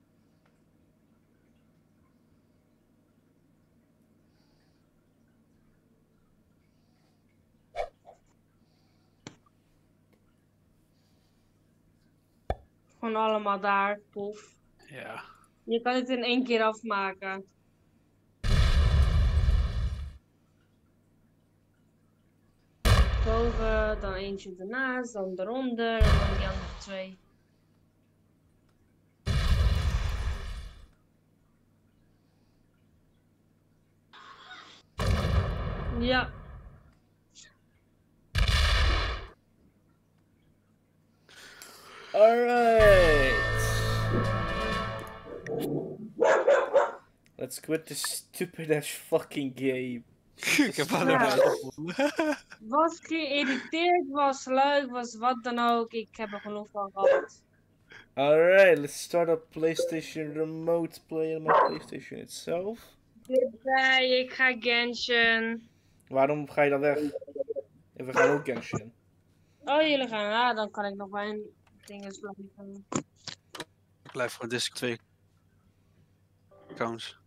Gewoon allemaal daar, poef.
Ja.
Je kan het in één keer afmaken. Boven, dan eentje ernaast, dan eronder en dan die andere twee. Ja.
Alright. Let's quit this stupid ass fucking game.
Ik heb alleen
Ja.
maar gevonden.
Was geïrriteerd, was leuk, was wat dan ook. Ik heb er genoeg van gehad.
Alright, let's start up PlayStation Remote Play on my PlayStation itself.
Goodbye, ik ga Genshin.
Waarom ga je dan weg? En we gaan ook Genshin.
Oh, jullie gaan. Ja, dan kan ik nog mijn dingen blijven.
Ik blijf gewoon District twee accounts.